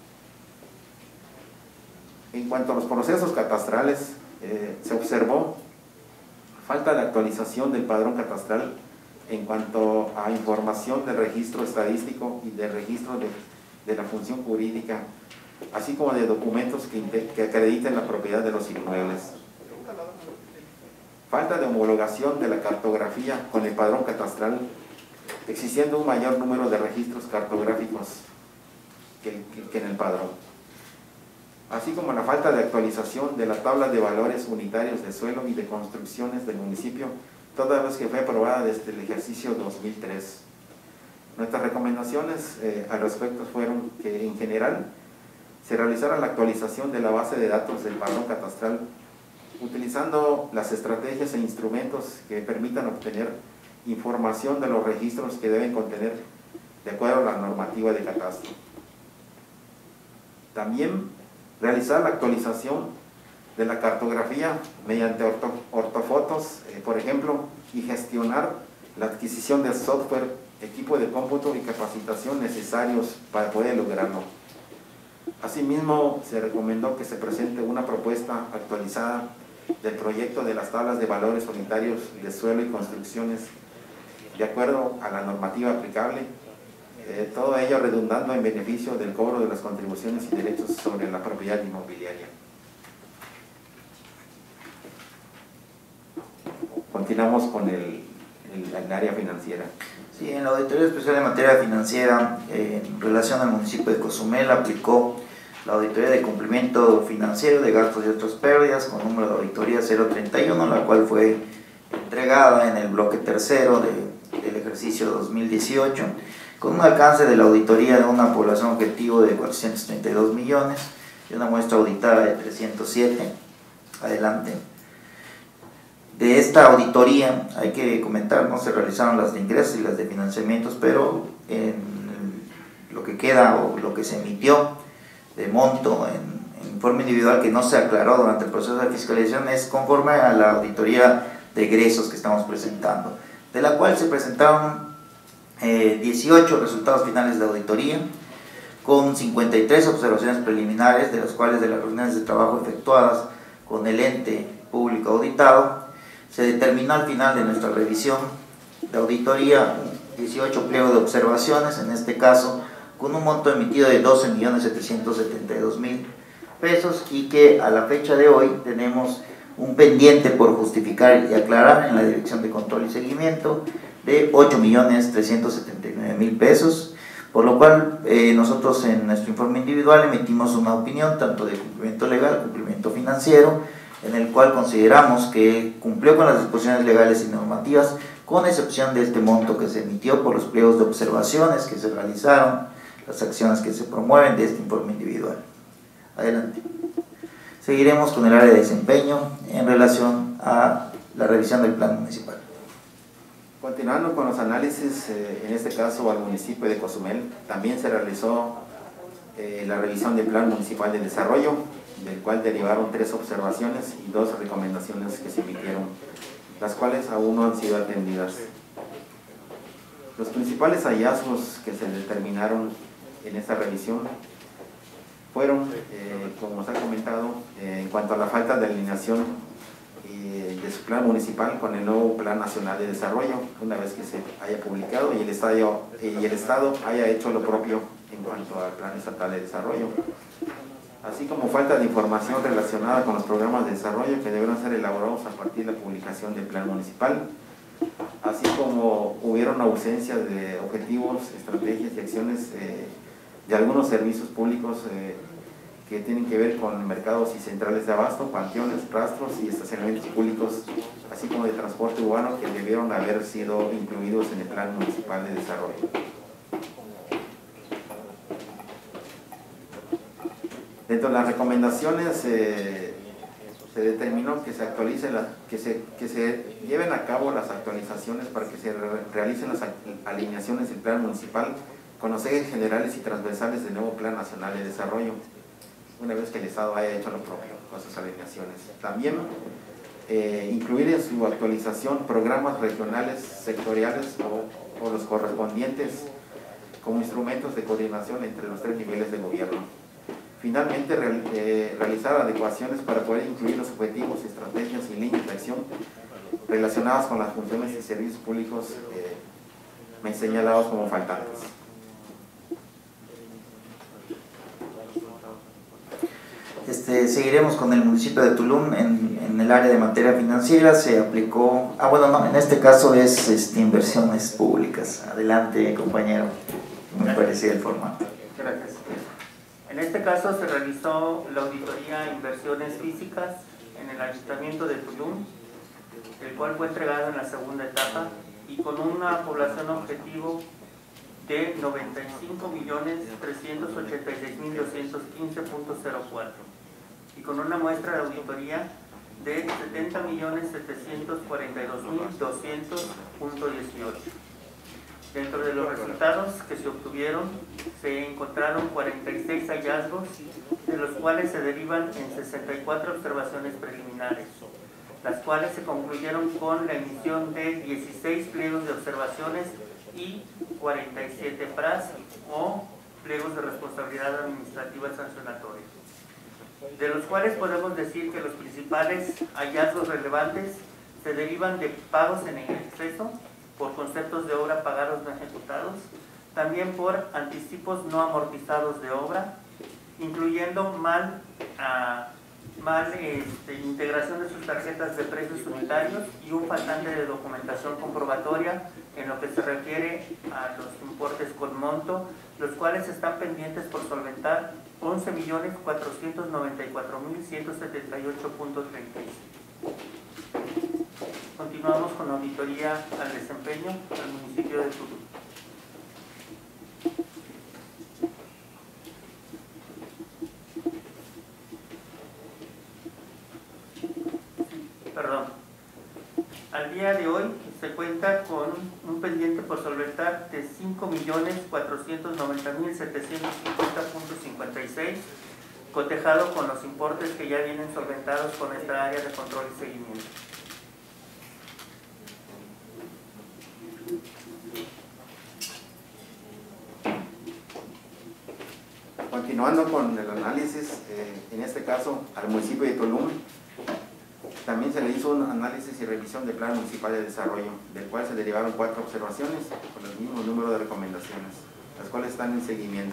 En cuanto a los procesos catastrales, se observó falta de actualización del padrón catastral en cuanto a información de registro estadístico y de registro de la función jurídica, así como de documentos que acrediten la propiedad de los inmuebles. Falta de homologación de la cartografía con el padrón catastral, existiendo un mayor número de registros cartográficos que en el padrón. Así como la falta de actualización de la tabla de valores unitarios de suelo y de construcciones del municipio, toda vez que fue aprobada desde el ejercicio 2003. Nuestras recomendaciones al respecto fueron que, en general, se realizara la actualización de la base de datos del padrón catastral, utilizando las estrategias e instrumentos que permitan obtener información de los registros que deben contener de acuerdo a la normativa de catastro. También realizar la actualización de la cartografía mediante ortofotos, por ejemplo, y gestionar la adquisición de software, equipo de cómputo y capacitación necesarios para poder lograrlo. Asimismo, se recomendó que se presente una propuesta actualizada del proyecto de las tablas de valores unitarios de suelo y construcciones de acuerdo a la normativa aplicable, todo ello redundando en beneficio del cobro de las contribuciones y derechos sobre la propiedad inmobiliaria. Continuamos con el área financiera. Sí, en la Auditoría Especial de Materia Financiera, en relación al municipio de Cozumel, aplicó la Auditoría de Cumplimiento Financiero de Gastos y otras pérdidas con número de auditoría 031, la cual fue entregada en el bloque tercero del ejercicio 2018, con un alcance de la auditoría de una población objetivo de 432 millones y una muestra auditada de 307. Adelante. De esta auditoría, hay que comentar, no se realizaron las de ingresos y las de financiamientos, pero en lo que queda o lo que se emitió de monto en informe individual que no se aclaró durante el proceso de fiscalización es conforme a la auditoría de egresos que estamos presentando, de la cual se presentaron 18 resultados finales de auditoría, con 53 observaciones preliminares, de las cuales de las reuniones de trabajo efectuadas con el ente público auditado, se determinó al final de nuestra revisión de auditoría 18 pliegos de observaciones, en este caso con un monto emitido de 12.772.000 pesos, y que a la fecha de hoy tenemos un pendiente por justificar y aclarar en la Dirección de Control y Seguimiento de 8.379.000 pesos, por lo cual nosotros en nuestro informe individual emitimos una opinión tanto de cumplimiento legal, cumplimiento financiero, en el cual consideramos que cumplió con las disposiciones legales y normativas, con excepción de este monto que se emitió por los pliegos de observaciones que se realizaron, las acciones que se promueven de este informe individual. Adelante. Seguiremos con el área de desempeño en relación a la revisión del plan municipal. Continuando con los análisis, en este caso al municipio de Cozumel, también se realizó la revisión del plan municipal de desarrollo, del cual derivaron 3 observaciones y 2 recomendaciones que se emitieron, las cuales aún no han sido atendidas. Los principales hallazgos que se determinaron en esta revisión fueron, como se ha comentado, en cuanto a la falta de alineación de su plan municipal con el nuevo Plan Nacional de Desarrollo, una vez que se haya publicado y el Estado haya hecho lo propio en cuanto al Plan Estatal de Desarrollo, así como falta de información relacionada con los programas de desarrollo que deberán ser elaborados a partir de la publicación del Plan Municipal, así como hubieron ausencia de objetivos, estrategias y acciones de algunos servicios públicos que tienen que ver con mercados y centrales de abasto, panteones, rastros y estacionamientos públicos, así como de transporte urbano, que debieron haber sido incluidos en el Plan Municipal de Desarrollo. Dentro de las recomendaciones se determinó que se actualice que se lleven a cabo las actualizaciones para que se realicen las alineaciones del Plan Municipal con los ejes generales y transversales del nuevo Plan Nacional de Desarrollo, una vez que el Estado haya hecho lo propio con sus alineaciones. También incluir en su actualización programas regionales, sectoriales o los correspondientes como instrumentos de coordinación entre los 3 niveles de gobierno. Finalmente, realizar adecuaciones para poder incluir los objetivos, estrategias y líneas de acción relacionadas con las funciones y servicios públicos señalados como faltantes. Seguiremos con el municipio de Tulum. En el área de materia financiera se aplicó, en este caso es inversiones públicas. Adelante, compañero, me parecía el formato. Gracias. En este caso se realizó la auditoría inversiones físicas en el Ayuntamiento de Tulum, el cual fue entregado en la segunda etapa y con una población objetivo de 95.386.215.04 y con una muestra de auditoría de 70.742.200.18. Dentro de los resultados que se obtuvieron, se encontraron 46 hallazgos, de los cuales se derivan en 64 observaciones preliminares, las cuales se concluyeron con la emisión de 16 pliegos de observaciones y 47 PRAS o pliegos de responsabilidad administrativa sancionatoria, de los cuales podemos decir que los principales hallazgos relevantes se derivan de pagos en exceso por conceptos de obra pagados no ejecutados, también por anticipos no amortizados de obra, incluyendo mal integración de sus tarjetas de precios unitarios y un faltante de documentación comprobatoria en lo que se refiere a los importes con monto, los cuales están pendientes por solventar 11.494.178.36. Continuamos con la auditoría al desempeño del municipio de Tulum. Al día de hoy se cuenta con un pendiente por solventar de 5.490.750.56, cotejado con los importes que ya vienen solventados con esta área de control y seguimiento. Continuando con el análisis, en este caso al municipio de Tulum, también se le hizo un análisis y revisión del Plan Municipal de Desarrollo, del cual se derivaron 4 observaciones con el mismo número de recomendaciones, las cuales están en seguimiento.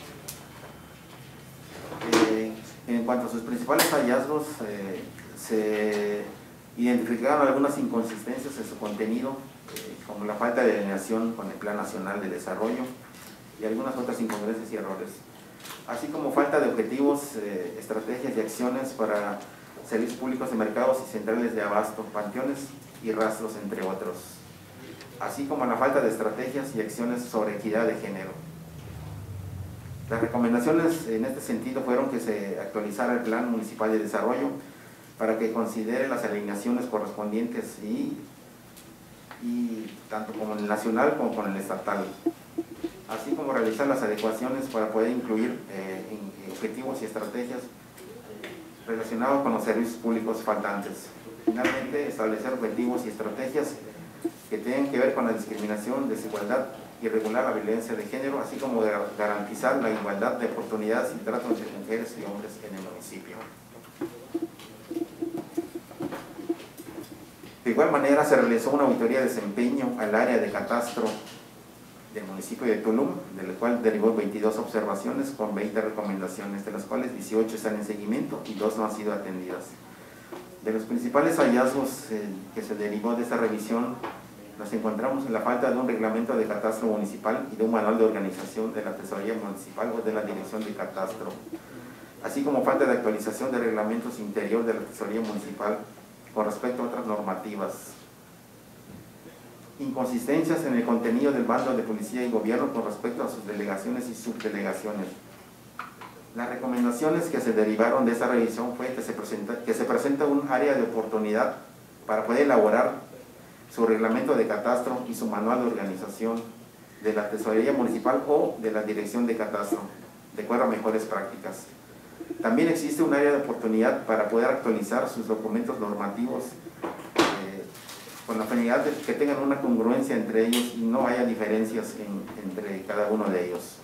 En cuanto a sus principales hallazgos, se identificaron algunas inconsistencias en su contenido, como la falta de alineación con el Plan Nacional de Desarrollo y algunas otras incongruencias y errores, así como falta de objetivos, estrategias y acciones para servicios públicos de mercados y centrales de abasto, panteones y rastros, entre otros, así como la falta de estrategias y acciones sobre equidad de género. Las recomendaciones en este sentido fueron que se actualizara el Plan Municipal de Desarrollo para que considere las alineaciones correspondientes y tanto como en el nacional como con el estatal, así como realizar las adecuaciones para poder incluir objetivos y estrategias relacionados con los servicios públicos faltantes. Finalmente, establecer objetivos y estrategias que tengan que ver con la discriminación, desigualdad y regular la violencia de género, así como garantizar la igualdad de oportunidades y trato entre mujeres y hombres en el municipio. De igual manera, se realizó una auditoría de desempeño al área de catastro del municipio de Tulum, de la cual derivó 22 observaciones con 20 recomendaciones, de las cuales 18 están en seguimiento y 2 no han sido atendidas. De los principales hallazgos que se derivó de esta revisión, nos encontramos en la falta de un reglamento de catastro municipal y de un manual de organización de la Tesorería Municipal o de la Dirección de Catastro, así como falta de actualización de reglamentos interior de la Tesorería Municipal con respecto a otras normativas. Inconsistencias en el contenido del bando de policía y gobierno con respecto a sus delegaciones y subdelegaciones. Las recomendaciones que se derivaron de esta revisión fue que se presenta un área de oportunidad para poder elaborar su reglamento de catastro y su manual de organización de la Tesorería Municipal o de la Dirección de Catastro, de acuerdo a mejores prácticas. También existe un área de oportunidad para poder actualizar sus documentos normativos con la finalidad de que tengan una congruencia entre ellos y no haya diferencias entre cada uno de ellos.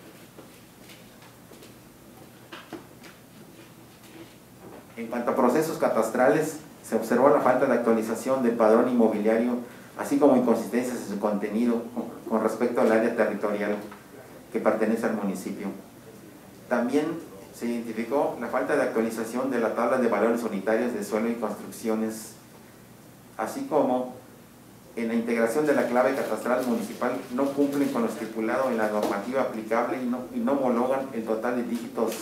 En cuanto a procesos catastrales, se observó la falta de actualización del padrón inmobiliario, así como inconsistencias en su contenido con respecto al área territorial que pertenece al municipio. También se identificó la falta de actualización de la tabla de valores unitarios de suelo y construcciones, así como en la integración de la clave catastral municipal no cumplen con lo estipulado en la normativa aplicable y no homologan el total de dígitos.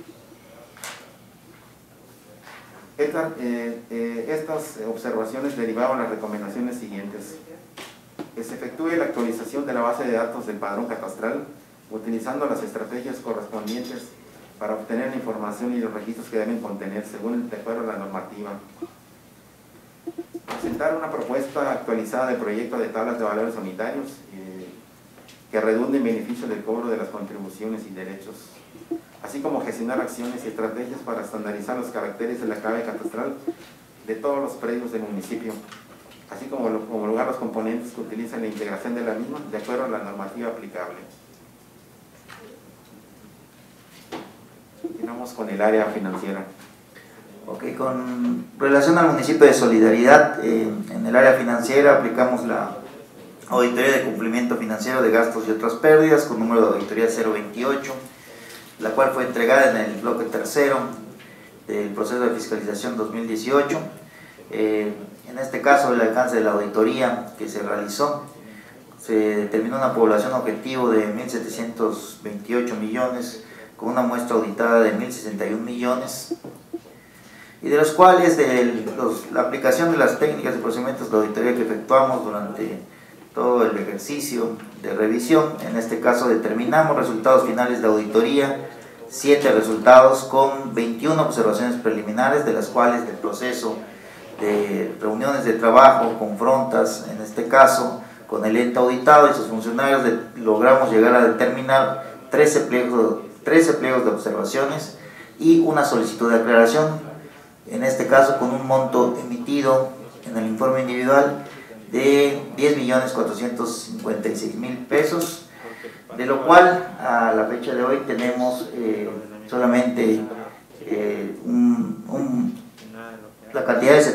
Estas observaciones derivaron las recomendaciones siguientes: que se efectúe la actualización de la base de datos del padrón catastral utilizando las estrategias correspondientes para obtener la información y los registros que deben contener según de acuerdo a la normativa. Presentar una propuesta actualizada del proyecto de tablas de valores unitarios que redunde en beneficio del cobro de las contribuciones y derechos, así como gestionar acciones y estrategias para estandarizar los caracteres de la clave catastral de todos los predios del municipio, así como homologar los componentes que utilizan la integración de la misma de acuerdo a la normativa aplicable. Continuamos con el área financiera. Ok, con relación al municipio de Solidaridad, en el área financiera aplicamos la auditoría de cumplimiento financiero de gastos y otras pérdidas con número de auditoría 028, la cual fue entregada en el bloque tercero del proceso de fiscalización 2018. En este caso, el alcance de la auditoría que se realizó, se determinó una población objetivo de 1.728 millones con una muestra auditada de 1.061 millones, y de los cuales la aplicación de las técnicas y procedimientos de auditoría que efectuamos durante todo el ejercicio de revisión, en este caso determinamos resultados finales de auditoría, 7 resultados con 21 observaciones preliminares, de las cuales del proceso de reuniones de trabajo, confrontas, en este caso con el ente auditado y sus funcionarios, logramos llegar a determinar 13 pliegos de observaciones y una solicitud de aclaración, en este caso con un monto emitido en el informe individual de 10.456.000 pesos, de lo cual a la fecha de hoy tenemos solamente la cantidad de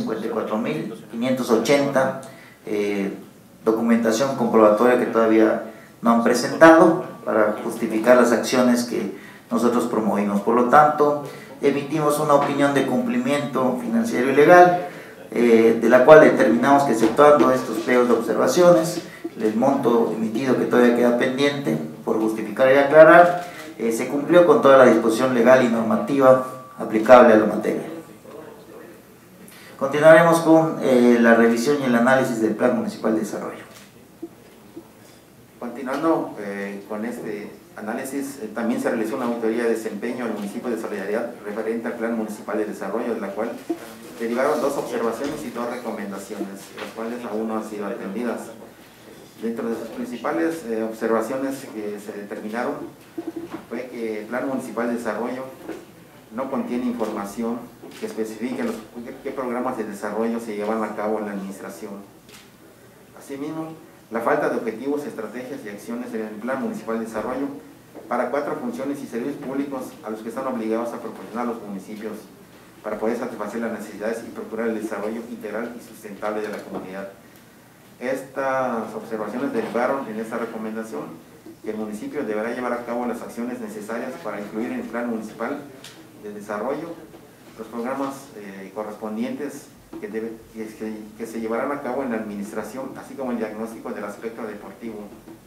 754.580 documentación comprobatoria que todavía no han presentado para justificar las acciones que nosotros promovimos. Por lo tanto, emitimos una opinión de cumplimiento financiero y legal, de la cual determinamos que, exceptuando estos pliegos de observaciones, el monto emitido que todavía queda pendiente por justificar y aclarar, se cumplió con toda la disposición legal y normativa aplicable a la materia. Continuaremos con la revisión y el análisis del Plan Municipal de Desarrollo. Continuando con este análisis, también se realizó una auditoría de desempeño al municipio de Solidaridad referente al Plan Municipal de Desarrollo, de la cual derivaron 2 observaciones y 2 recomendaciones, las cuales aún no han sido atendidas. Dentro de sus principales observaciones que se determinaron fue que el Plan Municipal de Desarrollo no contiene información que especifique qué programas de desarrollo se llevan a cabo en la administración. Asimismo, la falta de objetivos, estrategias y acciones en el Plan Municipal de Desarrollo para 4 funciones y servicios públicos a los que están obligados a proporcionar los municipios para poder satisfacer las necesidades y procurar el desarrollo integral y sustentable de la comunidad. Estas observaciones derivaron en esta recomendación que el municipio deberá llevar a cabo las acciones necesarias para incluir en el Plan Municipal de Desarrollo los programas correspondientes que se llevarán a cabo en la administración, así como el diagnóstico del aspecto deportivo.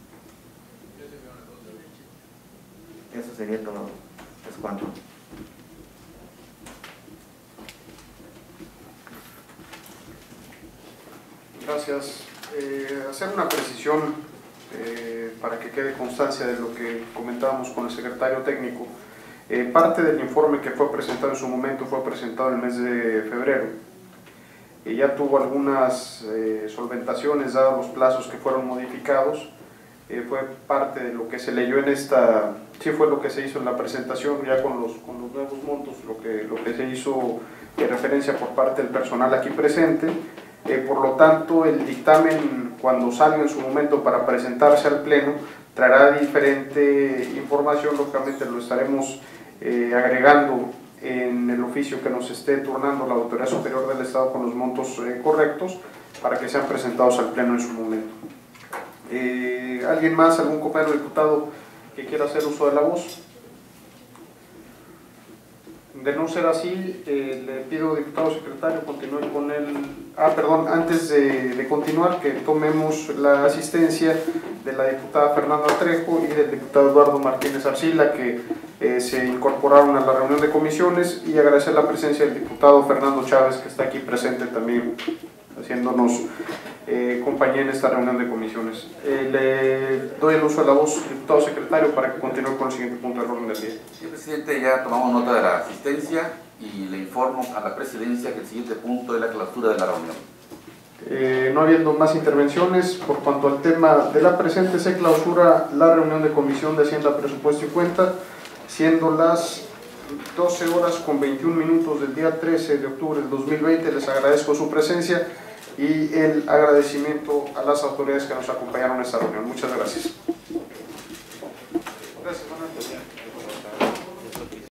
Eso sería todo. Es cuanto. Gracias. Hacer una precisión para que quede constancia de lo que comentábamos con el secretario técnico. Parte del informe que fue presentado en su momento fue presentado en el mes de febrero. Ya tuvo algunas solventaciones dados los plazos que fueron modificados. Fue parte de lo que se leyó en esta, sí fue lo que se hizo en la presentación, ya con los nuevos montos, lo que se hizo referencia por parte del personal aquí presente. Por lo tanto, el dictamen, cuando salga en su momento para presentarse al Pleno, traerá diferente información. Lógicamente lo estaremos agregando en el oficio que nos esté turnando la Autoridad Superior del Estado con los montos correctos para que sean presentados al Pleno en su momento. ¿Alguien más, algún compañero diputado que quiera hacer uso de la voz? De no ser así, le pido, diputado secretario, continúe con el... antes de continuar, que tomemos la asistencia de la diputada Fernanda Trejo y del diputado Eduardo Martínez Arcila, que se incorporaron a la reunión de comisiones, y agradecer la presencia del diputado Fernando Chávez, que está aquí presente también, haciéndonos compañía en esta reunión de comisiones. Le doy el uso de la voz, diputado secretario, para que continúe con el siguiente punto del orden del día. Sí, presidente, ya tomamos nota de la asistencia y le informo a la presidencia que el siguiente punto es la clausura de la reunión. No habiendo más intervenciones, por cuanto al tema de la presente, se clausura la reunión de Comisión de Hacienda, Presupuesto y Cuenta, siendo las 12:21 del día 13 de octubre del 2020. Les agradezco su presencia y el agradecimiento a las autoridades que nos acompañaron en esta reunión. Muchas gracias.